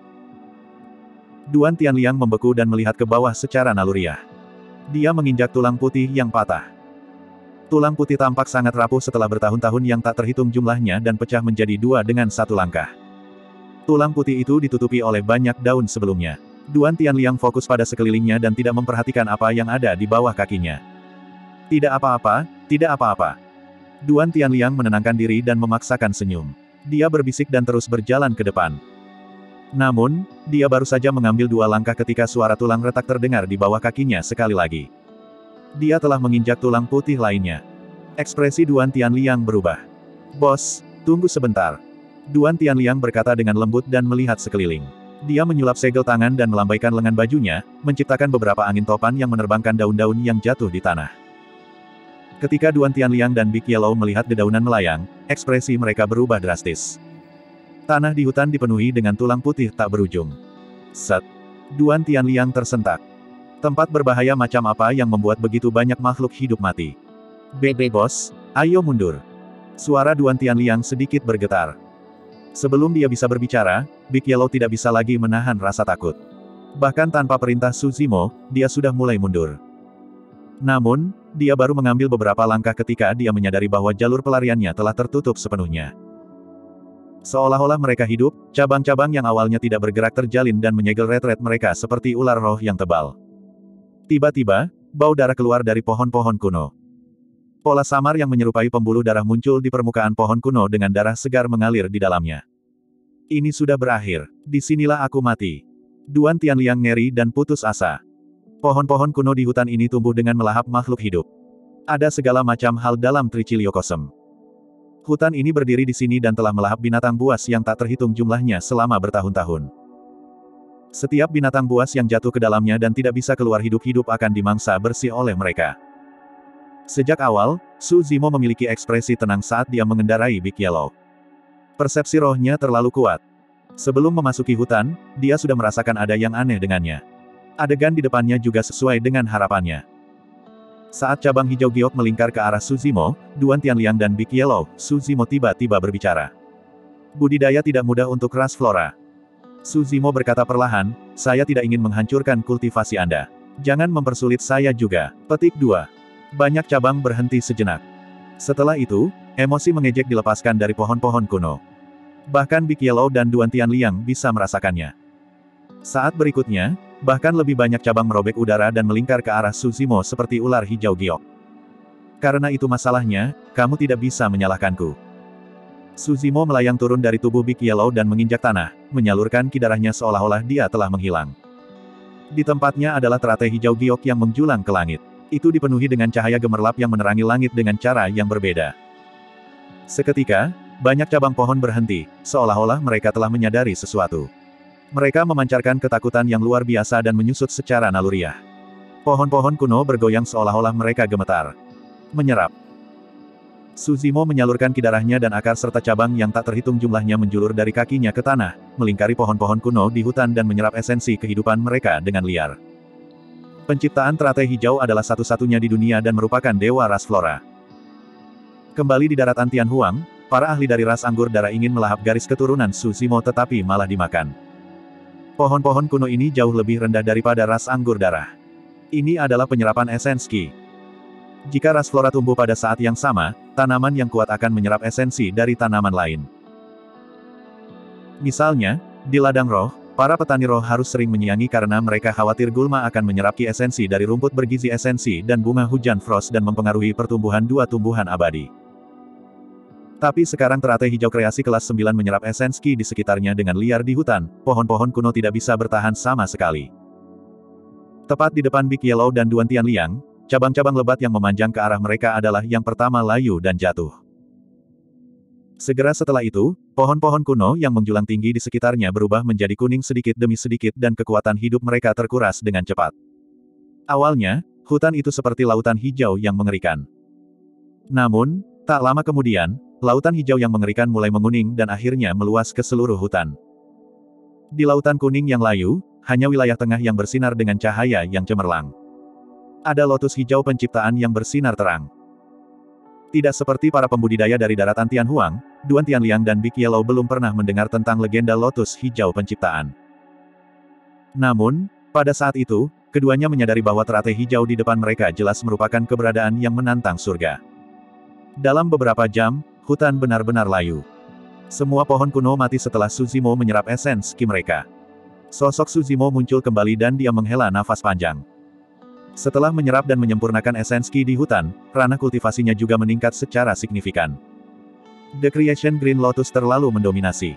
Duan Tianliang membeku dan melihat ke bawah secara naluriah. Dia menginjak tulang putih yang patah. Tulang putih tampak sangat rapuh setelah bertahun-tahun yang tak terhitung jumlahnya dan pecah menjadi dua dengan satu langkah. Tulang putih itu ditutupi oleh banyak daun sebelumnya. Duan Tianliang fokus pada sekelilingnya dan tidak memperhatikan apa yang ada di bawah kakinya. Tidak apa-apa, tidak apa-apa. Duan Tianliang menenangkan diri dan memaksakan senyum. Dia berbisik dan terus berjalan ke depan. Namun, dia baru saja mengambil dua langkah ketika suara tulang retak terdengar di bawah kakinya sekali lagi. Dia telah menginjak tulang putih lainnya. Ekspresi Duan Tianliang berubah. Bos, tunggu sebentar. Duan Tianliang berkata dengan lembut dan melihat sekeliling. Dia menyulap segel tangan dan melambaikan lengan bajunya, menciptakan beberapa angin topan yang menerbangkan daun-daun yang jatuh di tanah. Ketika Duan Tianliang dan Big Yellow melihat dedaunan melayang, ekspresi mereka berubah drastis. Tanah di hutan dipenuhi dengan tulang putih tak berujung. Set. Duan Tianliang tersentak. Tempat berbahaya macam apa yang membuat begitu banyak makhluk hidup mati? Bebe bos, ayo mundur. Suara Duan Tianliang sedikit bergetar. Sebelum dia bisa berbicara, Big Yellow tidak bisa lagi menahan rasa takut. Bahkan tanpa perintah Su Zimo, dia sudah mulai mundur. Namun, dia baru mengambil beberapa langkah ketika dia menyadari bahwa jalur pelariannya telah tertutup sepenuhnya. Seolah-olah mereka hidup, cabang-cabang yang awalnya tidak bergerak terjalin dan menyegel retret mereka seperti ular roh yang tebal. Tiba-tiba, bau darah keluar dari pohon-pohon kuno. Pola samar yang menyerupai pembuluh darah muncul di permukaan pohon kuno dengan darah segar mengalir di dalamnya. Ini sudah berakhir. Disinilah aku mati. Duan Tianliang ngeri dan putus asa. Pohon-pohon kuno di hutan ini tumbuh dengan melahap makhluk hidup. Ada segala macam hal dalam Triciliocosm. Hutan ini berdiri di sini dan telah melahap binatang buas yang tak terhitung jumlahnya selama bertahun-tahun. Setiap binatang buas yang jatuh ke dalamnya dan tidak bisa keluar hidup-hidup akan dimangsa bersih oleh mereka. Sejak awal, Su Zimo memiliki ekspresi tenang saat dia mengendarai Big Yellow. Persepsi rohnya terlalu kuat. Sebelum memasuki hutan, dia sudah merasakan ada yang aneh dengannya. Adegan di depannya juga sesuai dengan harapannya. Saat cabang hijau giok melingkar ke arah Su Zimo, Duan Tianliang dan Big Yellow, Su Zimo tiba-tiba berbicara. Budidaya tidak mudah untuk ras flora. Su Zimo berkata perlahan, saya tidak ingin menghancurkan kultivasi Anda. Jangan mempersulit saya juga. Petik dua. Banyak cabang berhenti sejenak. Setelah itu, emosi mengejek dilepaskan dari pohon-pohon kuno. Bahkan Big Yellow dan Duan Tianliang bisa merasakannya. Saat berikutnya, bahkan lebih banyak cabang merobek udara dan melingkar ke arah Su Zimo seperti ular hijau giok. Karena itu masalahnya, kamu tidak bisa menyalahkanku. Su Zimo melayang turun dari tubuh Big Yellow dan menginjak tanah, menyalurkan ki darahnya seolah-olah dia telah menghilang. Di tempatnya adalah teratai hijau giok yang menjulang ke langit. Itu dipenuhi dengan cahaya gemerlap yang menerangi langit dengan cara yang berbeda. Seketika, banyak cabang pohon berhenti, seolah-olah mereka telah menyadari sesuatu. Mereka memancarkan ketakutan yang luar biasa dan menyusut secara naluriah. Pohon-pohon kuno bergoyang seolah-olah mereka gemetar. Menyerap. Su Zimo menyalurkan ki darahnya dan akar serta cabang yang tak terhitung jumlahnya menjulur dari kakinya ke tanah, melingkari pohon-pohon kuno di hutan dan menyerap esensi kehidupan mereka dengan liar. Penciptaan teratai hijau adalah satu-satunya di dunia dan merupakan dewa ras flora. Kembali di daratan Tianhuang, para ahli dari ras anggur darah ingin melahap garis keturunan Su Zimo tetapi malah dimakan. Pohon-pohon kuno ini jauh lebih rendah daripada ras anggur darah. Ini adalah penyerapan esensi Qi. Jika ras flora tumbuh pada saat yang sama, tanaman yang kuat akan menyerap esensi dari tanaman lain. Misalnya, di ladang roh, para petani roh harus sering menyiangi karena mereka khawatir gulma akan menyerap ki esensi dari rumput bergizi esensi dan bunga hujan frost dan mempengaruhi pertumbuhan dua tumbuhan abadi. Tapi sekarang teratai hijau kreasi kelas sembilan menyerap esensi Qi di sekitarnya dengan liar di hutan, pohon-pohon kuno tidak bisa bertahan sama sekali. Tepat di depan Big Yellow dan Duan Tianliang, cabang-cabang lebat yang memanjang ke arah mereka adalah yang pertama layu dan jatuh. Segera setelah itu, pohon-pohon kuno yang menjulang tinggi di sekitarnya berubah menjadi kuning sedikit demi sedikit dan kekuatan hidup mereka terkuras dengan cepat. Awalnya, hutan itu seperti lautan hijau yang mengerikan. Namun, tak lama kemudian, lautan hijau yang mengerikan mulai menguning dan akhirnya meluas ke seluruh hutan. Di lautan kuning yang layu, hanya wilayah tengah yang bersinar dengan cahaya yang cemerlang. Ada lotus hijau penciptaan yang bersinar terang. Tidak seperti para pembudidaya dari daratan Tianhuang, Duan Tianliang dan Big Yellow belum pernah mendengar tentang legenda lotus hijau penciptaan. Namun, pada saat itu, keduanya menyadari bahwa teratai hijau di depan mereka jelas merupakan keberadaan yang menantang surga. Dalam beberapa jam, hutan benar-benar layu. Semua pohon kuno mati setelah Su Zimo menyerap esensi Qi mereka. Sosok Su Zimo muncul kembali dan dia menghela nafas panjang. Setelah menyerap dan menyempurnakan esensi Qi di hutan, ranah kultivasinya juga meningkat secara signifikan. The Creation Green Lotus terlalu mendominasi.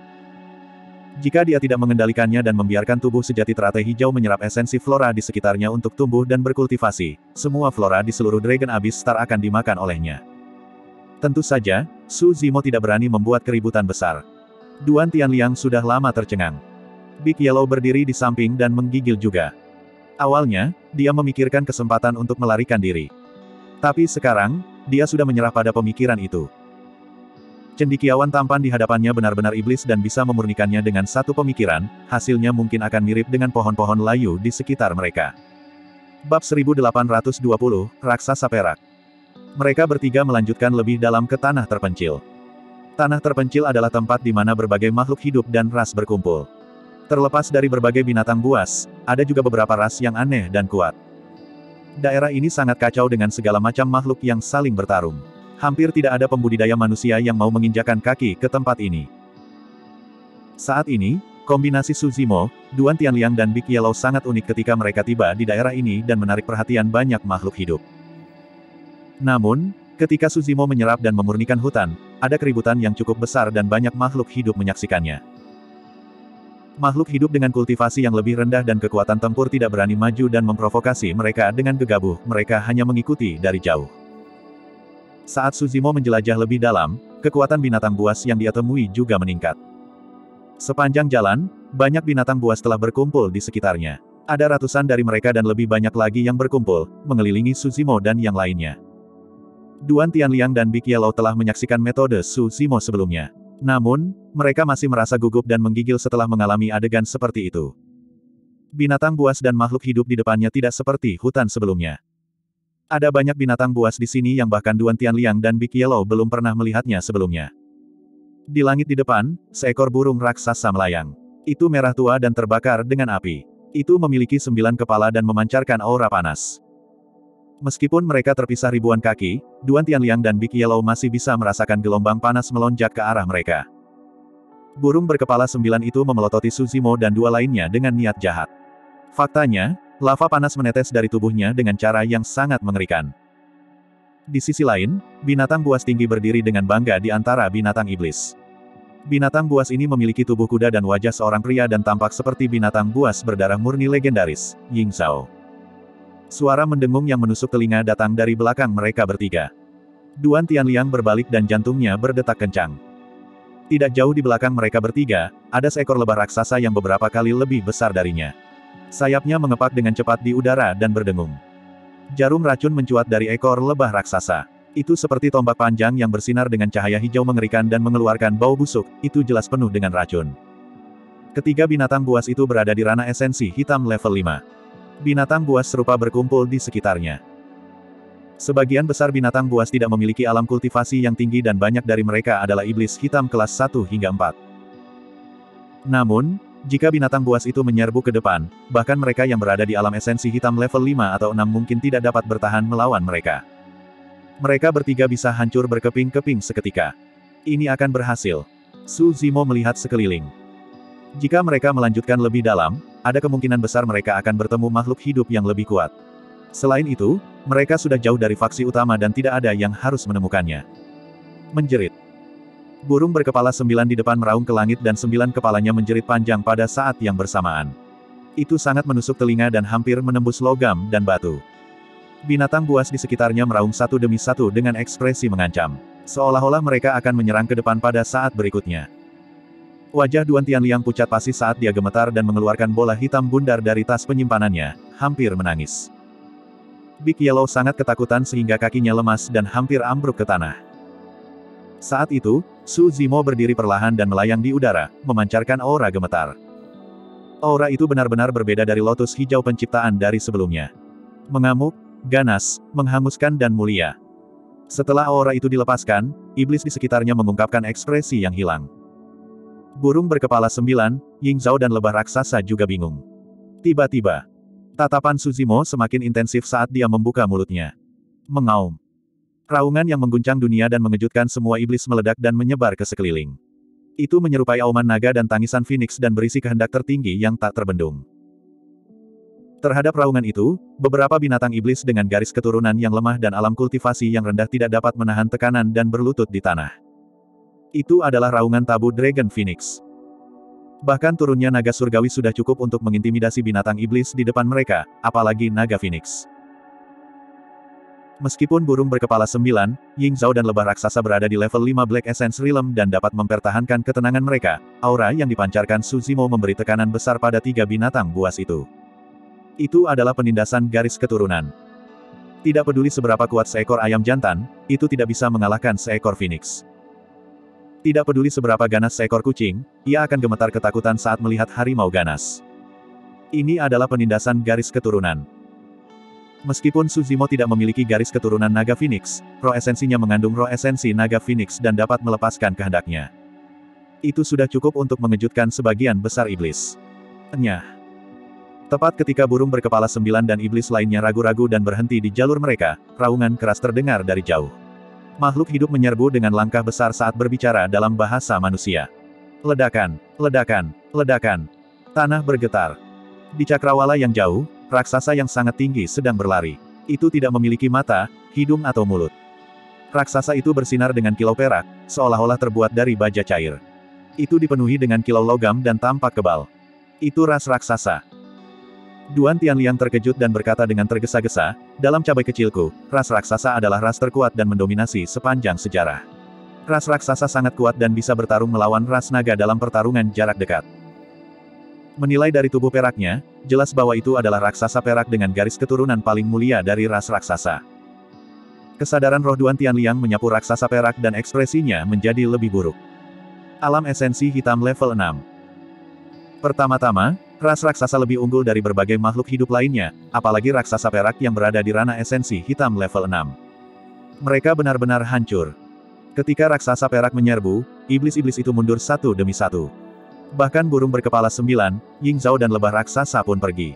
Jika dia tidak mengendalikannya dan membiarkan tubuh sejati teratai hijau menyerap esensi flora di sekitarnya untuk tumbuh dan berkultivasi, semua flora di seluruh Dragon Abyss Star akan dimakan olehnya. Tentu saja, Su Zimo tidak berani membuat keributan besar. Duan Tianliang sudah lama tercengang. Big Yellow berdiri di samping dan menggigil juga. Awalnya, dia memikirkan kesempatan untuk melarikan diri. Tapi sekarang, dia sudah menyerah pada pemikiran itu. Cendekiawan tampan di hadapannya benar-benar iblis dan bisa memurnikannya dengan satu pemikiran, hasilnya mungkin akan mirip dengan pohon-pohon layu di sekitar mereka. Bab seribu delapan ratus dua puluh, Raksasa Perak. Mereka bertiga melanjutkan lebih dalam ke tanah terpencil. Tanah terpencil adalah tempat di mana berbagai makhluk hidup dan ras berkumpul. Terlepas dari berbagai binatang buas, ada juga beberapa ras yang aneh dan kuat. Daerah ini sangat kacau dengan segala macam makhluk yang saling bertarung. Hampir tidak ada pembudidaya manusia yang mau menginjakan kaki ke tempat ini. Saat ini, kombinasi Su Zimo, Duan Tianliang dan Big Yellow sangat unik ketika mereka tiba di daerah ini dan menarik perhatian banyak makhluk hidup. Namun, ketika Su Zimo menyerap dan memurnikan hutan, ada keributan yang cukup besar dan banyak makhluk hidup menyaksikannya. Makhluk hidup dengan kultivasi yang lebih rendah dan kekuatan tempur tidak berani maju dan memprovokasi mereka dengan gegabah, mereka hanya mengikuti dari jauh. Saat Su Zimo menjelajah lebih dalam, kekuatan binatang buas yang dia temui juga meningkat. Sepanjang jalan, banyak binatang buas telah berkumpul di sekitarnya. Ada ratusan dari mereka dan lebih banyak lagi yang berkumpul, mengelilingi Su Zimo dan yang lainnya. Duan Tianliang dan Big Yellow telah menyaksikan metode Su Zimo sebelumnya. Namun, mereka masih merasa gugup dan menggigil setelah mengalami adegan seperti itu. Binatang buas dan makhluk hidup di depannya tidak seperti hutan sebelumnya. Ada banyak binatang buas di sini yang bahkan Duan Tianliang dan Big Yellow belum pernah melihatnya sebelumnya. Di langit di depan, seekor burung raksasa melayang. Itu merah tua dan terbakar dengan api. Itu memiliki sembilan kepala dan memancarkan aura panas. Meskipun mereka terpisah ribuan kaki, Duan Tianliang dan Big Yellow masih bisa merasakan gelombang panas melonjak ke arah mereka. Burung berkepala sembilan itu memelototi Su Zimo dan dua lainnya dengan niat jahat. Faktanya, lava panas menetes dari tubuhnya dengan cara yang sangat mengerikan. Di sisi lain, binatang buas tinggi berdiri dengan bangga di antara binatang iblis. Binatang buas ini memiliki tubuh kuda dan wajah seorang pria dan tampak seperti binatang buas berdarah murni legendaris, Ying Zhao. Suara mendengung yang menusuk telinga datang dari belakang mereka bertiga. Duan Tianliang berbalik dan jantungnya berdetak kencang. Tidak jauh di belakang mereka bertiga, ada seekor lebah raksasa yang beberapa kali lebih besar darinya. Sayapnya mengepak dengan cepat di udara dan berdengung. Jarum racun mencuat dari ekor lebah raksasa. Itu seperti tombak panjang yang bersinar dengan cahaya hijau mengerikan dan mengeluarkan bau busuk, itu jelas penuh dengan racun. Ketiga binatang buas itu berada di ranah esensi hitam level lima. Binatang buas serupa berkumpul di sekitarnya. Sebagian besar binatang buas tidak memiliki alam kultivasi yang tinggi dan banyak dari mereka adalah iblis hitam kelas satu hingga empat. Namun, jika binatang buas itu menyerbu ke depan, bahkan mereka yang berada di alam esensi hitam level lima atau enam mungkin tidak dapat bertahan melawan mereka. Mereka bertiga bisa hancur berkeping-keping seketika. Ini akan berhasil. Su Zimo melihat sekeliling. Jika mereka melanjutkan lebih dalam, ada kemungkinan besar mereka akan bertemu makhluk hidup yang lebih kuat. Selain itu, mereka sudah jauh dari faksi utama dan tidak ada yang harus menemukannya. Menjerit. Burung berkepala sembilan di depan meraung ke langit dan sembilan kepalanya menjerit panjang pada saat yang bersamaan. Itu sangat menusuk telinga dan hampir menembus logam dan batu. Binatang buas di sekitarnya meraung satu demi satu dengan ekspresi mengancam. Seolah-olah mereka akan menyerang ke depan pada saat berikutnya. Wajah Duan Tianliang pucat pasi saat dia gemetar dan mengeluarkan bola hitam bundar dari tas penyimpanannya, hampir menangis. Big Yellow sangat ketakutan sehingga kakinya lemas dan hampir ambruk ke tanah. Saat itu, Su Zimo berdiri perlahan dan melayang di udara, memancarkan aura gemetar. Aura itu benar-benar berbeda dari lotus hijau penciptaan dari sebelumnya. Mengamuk, ganas, menghanguskan dan mulia. Setelah aura itu dilepaskan, iblis di sekitarnya mengungkapkan ekspresi yang hilang. Burung berkepala sembilan, Ying Zhao dan lebah raksasa juga bingung. Tiba-tiba, tatapan Su Zimo semakin intensif saat dia membuka mulutnya. Mengaum. Raungan yang mengguncang dunia dan mengejutkan semua iblis meledak dan menyebar ke sekeliling. Itu menyerupai auman naga dan tangisan Phoenix dan berisi kehendak tertinggi yang tak terbendung. Terhadap raungan itu, beberapa binatang iblis dengan garis keturunan yang lemah dan alam kultivasi yang rendah tidak dapat menahan tekanan dan berlutut di tanah. Itu adalah raungan tabu Dragon Phoenix. Bahkan turunnya naga surgawi sudah cukup untuk mengintimidasi binatang iblis di depan mereka, apalagi naga Phoenix. Meskipun burung berkepala sembilan, Ying Zhao dan lebah raksasa berada di level lima Black Essence Realm dan dapat mempertahankan ketenangan mereka, aura yang dipancarkan Su Zimo memberi tekanan besar pada tiga binatang buas itu. Itu adalah penindasan garis keturunan. Tidak peduli seberapa kuat seekor ayam jantan, itu tidak bisa mengalahkan seekor Phoenix. Tidak peduli seberapa ganas seekor kucing, ia akan gemetar ketakutan saat melihat harimau ganas. Ini adalah penindasan garis keturunan. Meskipun Su Zimo tidak memiliki garis keturunan naga Phoenix, roh esensinya mengandung roh esensi naga Phoenix dan dapat melepaskan kehendaknya. Itu sudah cukup untuk mengejutkan sebagian besar iblis. Enyah. Tepat ketika burung berkepala sembilan dan iblis lainnya ragu-ragu dan berhenti di jalur mereka, raungan keras terdengar dari jauh. Makhluk hidup menyerbu dengan langkah besar saat berbicara dalam bahasa manusia. Ledakan, ledakan, ledakan. Tanah bergetar. Di cakrawala yang jauh, raksasa yang sangat tinggi sedang berlari. Itu tidak memiliki mata, hidung atau mulut. Raksasa itu bersinar dengan kilau perak, seolah-olah terbuat dari baja cair. Itu dipenuhi dengan kilau logam dan tampak kebal. Itu ras raksasa. Duan Tianliang terkejut dan berkata dengan tergesa-gesa, dalam cabai kecilku, ras raksasa adalah ras terkuat dan mendominasi sepanjang sejarah. Ras raksasa sangat kuat dan bisa bertarung melawan ras naga dalam pertarungan jarak dekat. Menilai dari tubuh peraknya, jelas bahwa itu adalah raksasa perak dengan garis keturunan paling mulia dari ras raksasa. Kesadaran roh Duan Tianliang menyapu raksasa perak dan ekspresinya menjadi lebih buruk. Alam esensi hitam level enam. Pertama-tama, ras raksasa lebih unggul dari berbagai makhluk hidup lainnya, apalagi raksasa perak yang berada di ranah esensi hitam level enam. Mereka benar-benar hancur. Ketika raksasa perak menyerbu, iblis-iblis itu mundur satu demi satu. Bahkan burung berkepala sembilan, Ying Zhao dan lebah raksasa pun pergi.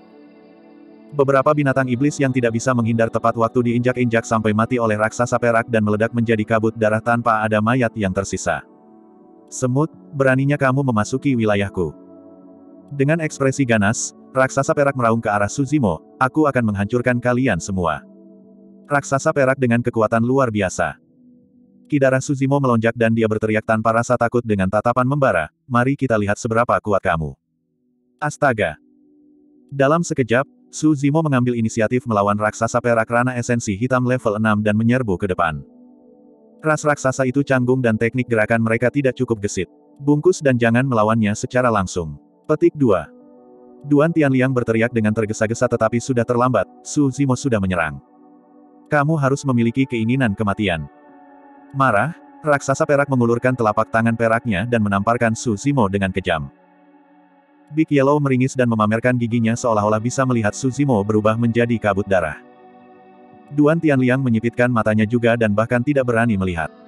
Beberapa binatang iblis yang tidak bisa menghindar tepat waktu diinjak-injak sampai mati oleh raksasa perak dan meledak menjadi kabut darah tanpa ada mayat yang tersisa. Semut, beraninya kamu memasuki wilayahku. Dengan ekspresi ganas, raksasa perak meraung ke arah Suzimo, aku akan menghancurkan kalian semua. Raksasa perak dengan kekuatan luar biasa. Ki darah Suzimo melonjak dan dia berteriak tanpa rasa takut dengan tatapan membara, mari kita lihat seberapa kuat kamu. Astaga! Dalam sekejap, Suzimo mengambil inisiatif melawan raksasa perak ranah esensi hitam level enam dan menyerbu ke depan. Ras raksasa itu canggung dan teknik gerakan mereka tidak cukup gesit. Bungkus dan jangan melawannya secara langsung. Petik dua. Duan Tianliang berteriak dengan tergesa-gesa tetapi sudah terlambat, Suzimo sudah menyerang. Kamu harus memiliki keinginan kematian. Marah, raksasa perak mengulurkan telapak tangan peraknya dan menamparkan Suzimo dengan kejam. Big Yellow meringis dan memamerkan giginya seolah-olah bisa melihat Suzimo berubah menjadi kabut darah. Duan Tianliang menyipitkan matanya juga dan bahkan tidak berani melihat.